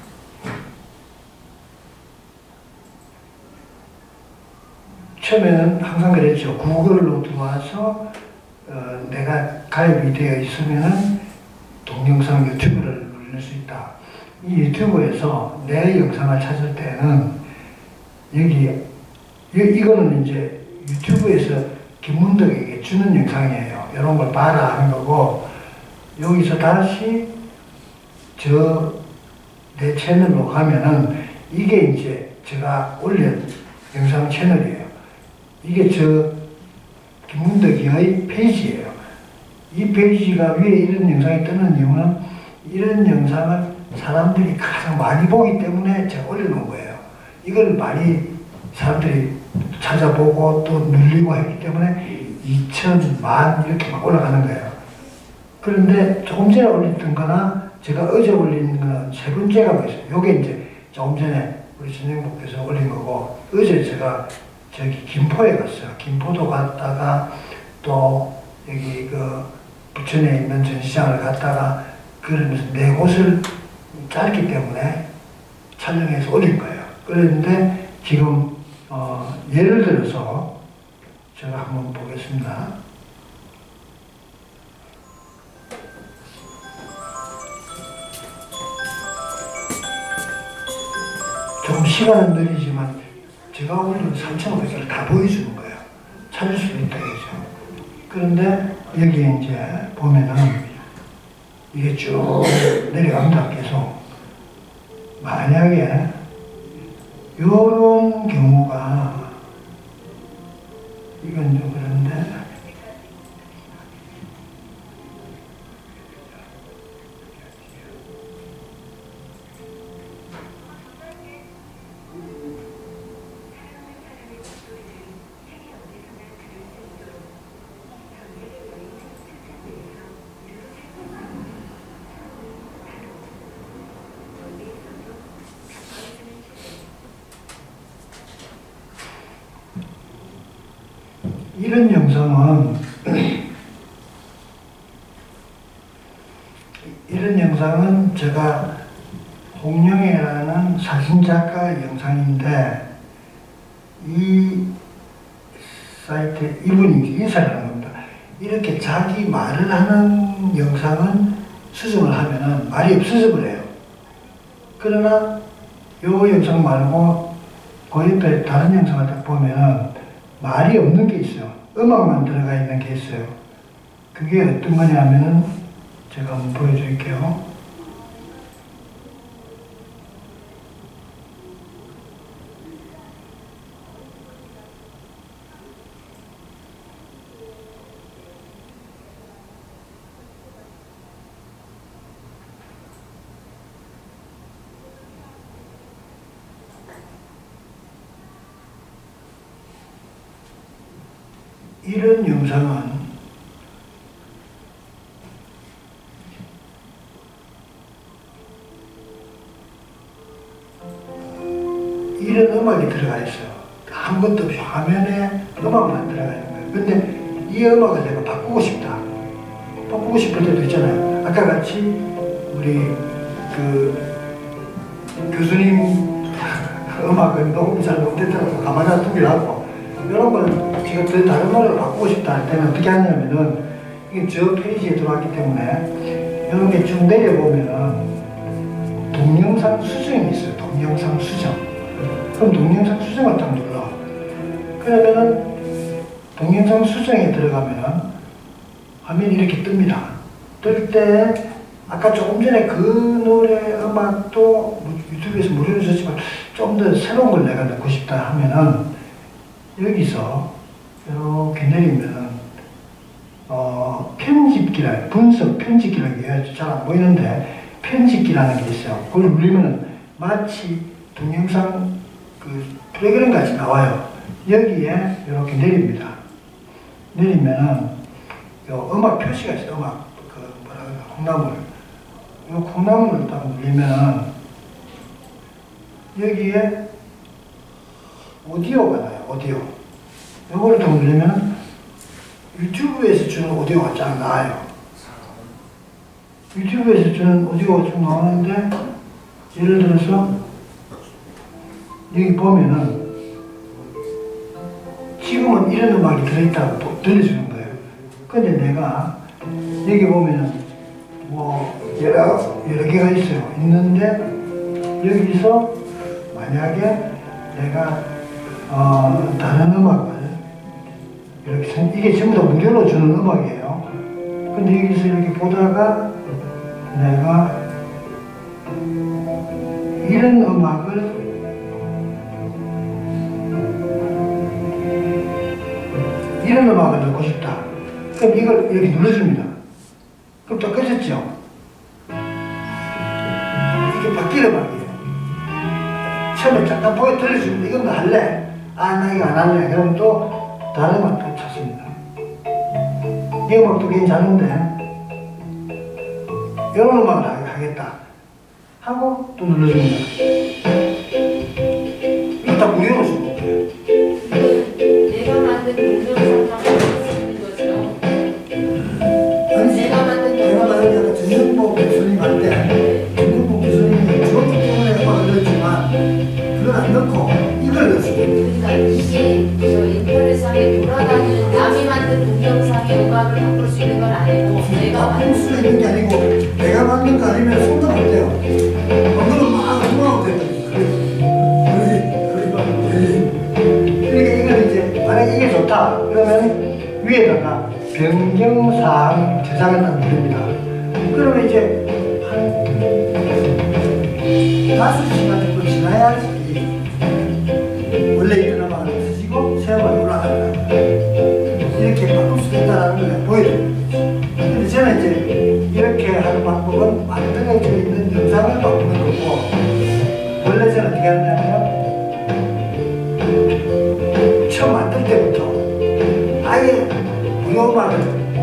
처음에는 항상 그랬죠. 구글로 들어와서 어, 내가 가입이 되어 있으면 동영상 유튜브를 누릴 수 있다. 이 유튜브에서 내 영상을 찾을 때는 여기 이, 이거는 이제 유튜브에서 김문덕에게 주는 영상이에요. 이런 걸 봐라 하는 거고 여기서 다시 저 내 채널로 가면은 이게 이제 제가 올린 영상 채널이에요. 이게 저 김문덕이의 페이지예요. 이 페이지가 위에 이런 영상이 뜨는 이유는 이런 영상을 사람들이 가장 많이 보기 때문에 제가 올려놓은 거예요. 이걸 많이 사람들이 찾아보고 또 눌리고 했기 때문에 이천만 이렇게 막 올라가는 거예요. 그런데 조금 전에 올렸던 거나 제가 어제 올린 거는 세 번째가 뭐였어요? 요게 이제 조금 전에 우리 선생님께서 올린 거고 어제 제가 저기 김포에 갔어요. 김포도 갔다가 또 여기 그 부천에 있는 전시장을 갔다가 그러면서 네 곳을 짧기 때문에 촬영해서 올린 거예요. 그런데 지금 어 예를 들어서 제가 한번 보겠습니다. 좀 시간은 느리지만 제가 올린 삼천오백 개를 다 보여주는 거예요. 찾을 수도 있다 이거죠. 그런데 여기 이제 보면은 이게 쭉 내려갑니다. 계속. 만약에 요런 경우가 이건 좀 그런데 이런 영상은 이런 영상은 제가 홍영애라는 사진작가 영상인데 이 사이트에 이분이 인사를 하는 겁니다. 이렇게 자기 말을 하는 영상은 수정을 하면은 말이 없어져 버려요. 그러나 요 영상 말고 그 옆에 다른 영상을 딱 보면은 말이 없는 게 있어요. 음악만 들어가 있는 게 있어요. 그게 어떤 거냐면은 제가 한번 보여드릴게요. 이런 영상은 이런 음악이 들어가 있어요. 아무것도 없이 화면에 음악만 들어가 있는 거예요. 근데 이 음악을 내가 바꾸고 싶다. 바꾸고 싶을 때도 있잖아요. 아까 같이 우리 그 교수님 음악은 녹음이 잘 못됐다고 가만히 놔두기로 하고, 이런 걸 제가 더 다른 노래로 바꾸고 싶다 할 때는 어떻게 하냐면은, 이게 저 페이지에 들어왔기 때문에, 이런 게 쭉 내려보면은, 동영상 수정이 있어요. 동영상 수정. 그럼 동영상 수정을 딱 눌러. 그러면은, 동영상 수정에 들어가면은, 화면이 이렇게 뜹니다. 뜰 때, 아까 조금 전에 그 노래 음악도 유튜브에서 무료로 줬지만 좀 더 새로운 걸 내가 넣고 싶다 하면은 여기서 이렇게 내리면은 어 편집기라 분석 편집기라는 게 잘 안 보이는데 편집기라는 게 있어요. 그걸 누르면은 마치 동영상 그 프로그램 같이 나와요. 여기에 이렇게 내립니다. 내리면은 요 음악 표시가 있어요. 음악 그 뭐라 그러나 콩나물. 이 콩나물을 딱 누르면 여기에 오디오가 나요. 오디오. 이거를 딱 누르면 유튜브에서 주는 오디오가 쫙 나와요. 유튜브에서 주는 오디오가 쭉 나오는데 예를 들어서 여기 보면은 지금은 이런 음악이 들어있다고 들려주는 거예요. 근데 내가 여기 보면은 뭐 여러, 여러 개가 있어요. 있는데 여기서 만약에 내가 어, 다른 음악을 이렇게 이게 전부 다 무료로 주는 음악이에요. 근데 여기서 이렇게 보다가 내가 이런 음악을 이런 음악을 넣고 싶다. 그럼 이걸 이렇게 눌러줍니다. 그럼 또 꺼졌죠? 이게 바뀌는 음악이에요. 처음에 잠깐 보여 들려주는데 이건 너 할래? 아, 나 이거 안 할래. 그럼 또 다른 음악 또 찾습니다. 이 음악도 괜찮은데 이런 음악을 하겠다 하고 또 눌러줍니다. 이거 다 무료로 주는 거예요. 내가 만든 동영상만 쓰는 거죠. 아니, 내가 만든 내가 만든 약간 전현복 교수님한테 전현복 교수님이 주었기 때문에 음악을 넣었지만 그걸 안 넣고 이걸 넣었어요. 그러니까 이게 저 인터넷상에 돌아다니는 남이 만든 동영상의 음악을 바꿀 수 있는 건 아니고 내가 바꿀 수 만든 있는 게 아니고 내가 만든 거 아니면 손도 못 대요. 그거는 막 음악으로 되거든요. 그러니까 이걸 이제 만약에 이게 좋다 그러면 위에다가 변경사항 저장을 딱 누릅니다. 그러면 이제 한 다섯 시간 정도 지나야지 원래 있던 음악을 없어지고 새 음악이 올라간다. 이렇게 바꿀 수 있다는 걸 보여드립니다. 근데 저는 이제 이렇게 하는 방법은 만들어져 있는 영상을 바꾸는 거고, 원래 저는 어떻게 하냐면 처음 만들 때부터 아예 무료 음악을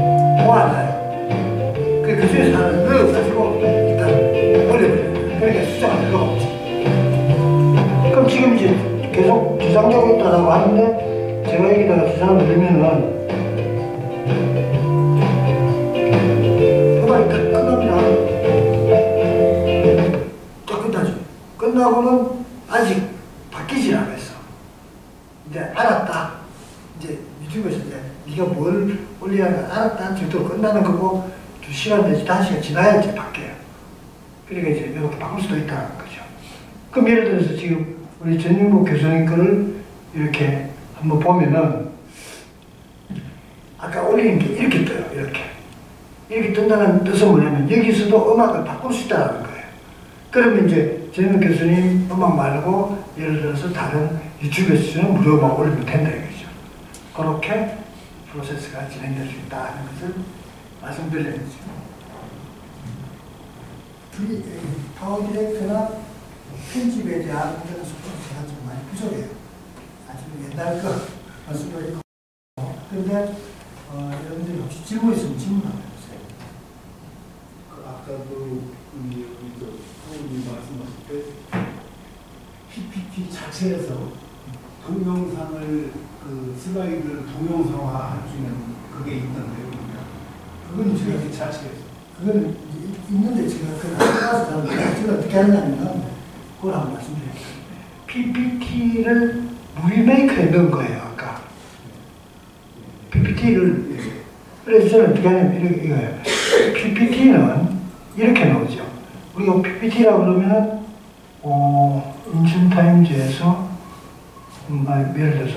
모아놔요. 그, 그 중에서 하나를 넣어가지고 일단 올려버려요. 그러니까 수정할 필요가 없지. 그럼 지금 이제 계속 저장되고 있다고 하는데 제가 여기다가 저장을 누르면은 음악이 딱 끝납니다. 딱 끝나죠. 끝나고는 아직 바뀌질 않았어. 이제 알았다. 이제 유튜브에서 이제 네가 뭘 올려야 하는 걸 알았다. 정도로 끝나는 거고 두 시간 내지 다섯 시간 지나야 이제 바뀌어요. 그러니까 이제 이렇게 바꿀 수도 있다는 거죠. 그럼 예를 들어서 지금 우리 전윤복 교수님 거를 이렇게 한번 보면은 아까 올리는 게 이렇게 떠요. 이렇게. 이렇게 뜬다는 뜻은 뭐냐면 여기서도 음악을 바꿀 수 있다는 거예요. 그러면 이제 전윤복 교수님 음악 말고 예를 들어서 다른 유튜브에서 주는 무료 음악 올리면 된다 이거죠. 그렇게 프로세스가 진행될 수 있다 하는 것을 말씀드리는 거죠. 이 파워 디렉터나 편집에 대한 그런 속도가 좀 많이 부족해요. 아주 옛날 거 말씀도 있고. 그런데 어, 여러분들이 혹시 질문 있으면 질문 한번 해보세요. 아까 그 우리 사모님 말씀하실 때 피피티 자체에서 동영상을 그 슬라이드를 동영상화할 수 있는 그게 있던데요. 그건 제가 피피티 자체에서. 그건 있는데 제가 그걸 안 해봐서 제가 어떻게 하냐면 그걸 한번 말씀드릴게요. 피피티를 무비메이커에 넣은 거예요, 아까. 피피티를, 그래서 저는 어떻게 하냐면 이렇게, 이거예요. 피피티는 이렇게 나오죠. 우리가 피피티라고 그러면, 어, 인천타임즈에서, 음, 아, 예를 들어서,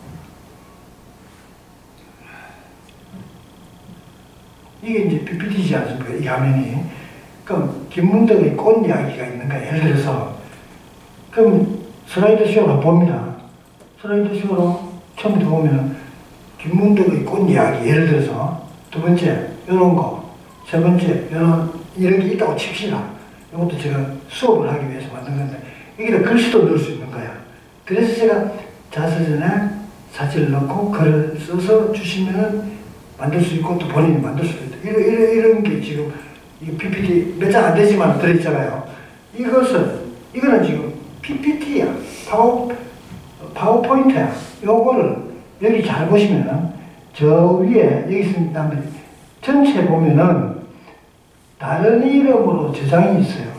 이게 이제 피피티지 않습니까? 이 화면이. 그럼 김문덕의 꽃 이야기가 있는 거예요. 예를 들어서. 그럼 슬라이드 쇼로 봅니다. 슬라이드 쇼로 처음부터 보면 김문덕의 꽃 이야기, 예를 들어서 두 번째, 이런 거, 세 번째, 이런, 이런 게 있다고 칩시다. 이것도 제가 수업을 하기 위해서 만든 건데, 여기다 글씨도 넣을 수 있는 거야. 그래서 제가 자서전에 사진을 넣고 글을 써서 주시면은 만들 수 있고 또 본인이 만들 수도 있다. 이런, 이런, 이런 게 지금 이 피피티 몇 장 안 되지만 들어있잖아요. 이것은, 이거는 지금 피피티야. 파워, 파워포인트야. 요거를 여기 잘 보시면은 저 위에 여기 있습니다. 전체 보면은 다른 이름으로 저장이 있어요.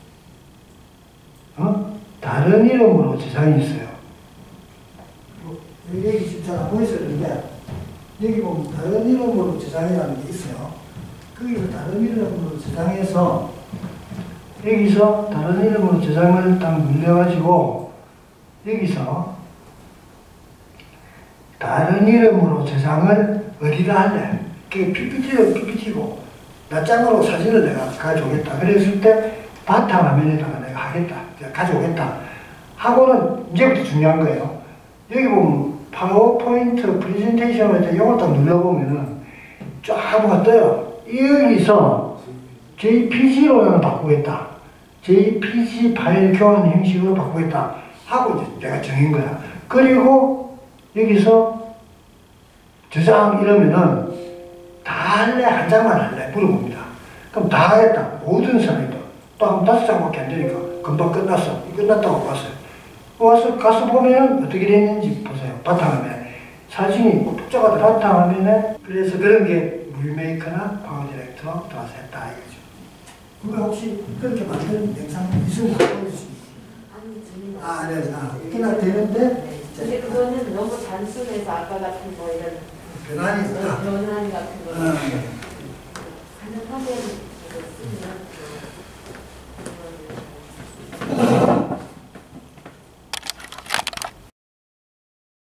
어? 다른 이름으로 저장이 있어요. 여기 지금 잘 안 보이시는데 여기 보면 다른 이름으로 저장이라는 게 있어요. 거기서 다른 이름으로 저장해서 여기서 다른 이름으로 저장을 딱 눌려가지고 여기서 다른 이름으로 저장을 어디다 할래? 그게 피피티는 피피티고 낱장으로 사진을 내가 가져오겠다. 그랬을 때 바탕화면에다가 내가 하겠다. 내가 가져오겠다. 하고는 이제부터 중요한 거예요. 여기 보면 파워포인트 프레젠테이션을 때 이걸 딱 눌러보면은 쫙 떠요. 여기서 제이피지로 나는 바꾸겠다. 제이피지 파일 교환 형식으로 바꾸겠다. 하고 이제 내가 정한 거야. 그리고 여기서 저장 이러면은 다 할래? 한 장만 할래? 물어봅니다. 그럼 다 하겠다. 모든 사람이다. 또 한 다섯 장밖에 안 되니까 금방 끝났어. 끝났다고 봤어요. 와서 가서 보면 어떻게 됐는지 보세요. 바탕화면에 사진이 복잡하다. 바탕화면에 그래서 그런 게 무비메이커나 파워 디렉터 들어와서 했다 이거죠. 그거 혹시 그렇게 만든 영상 있으면 보여주십니까? 아니, 저는 아, 네, 아, 있기나 되는데 네. 근데 그거는 너무 단순해서 아까 같은 거 이런 변환이 없다. 변환 같은 거. 어,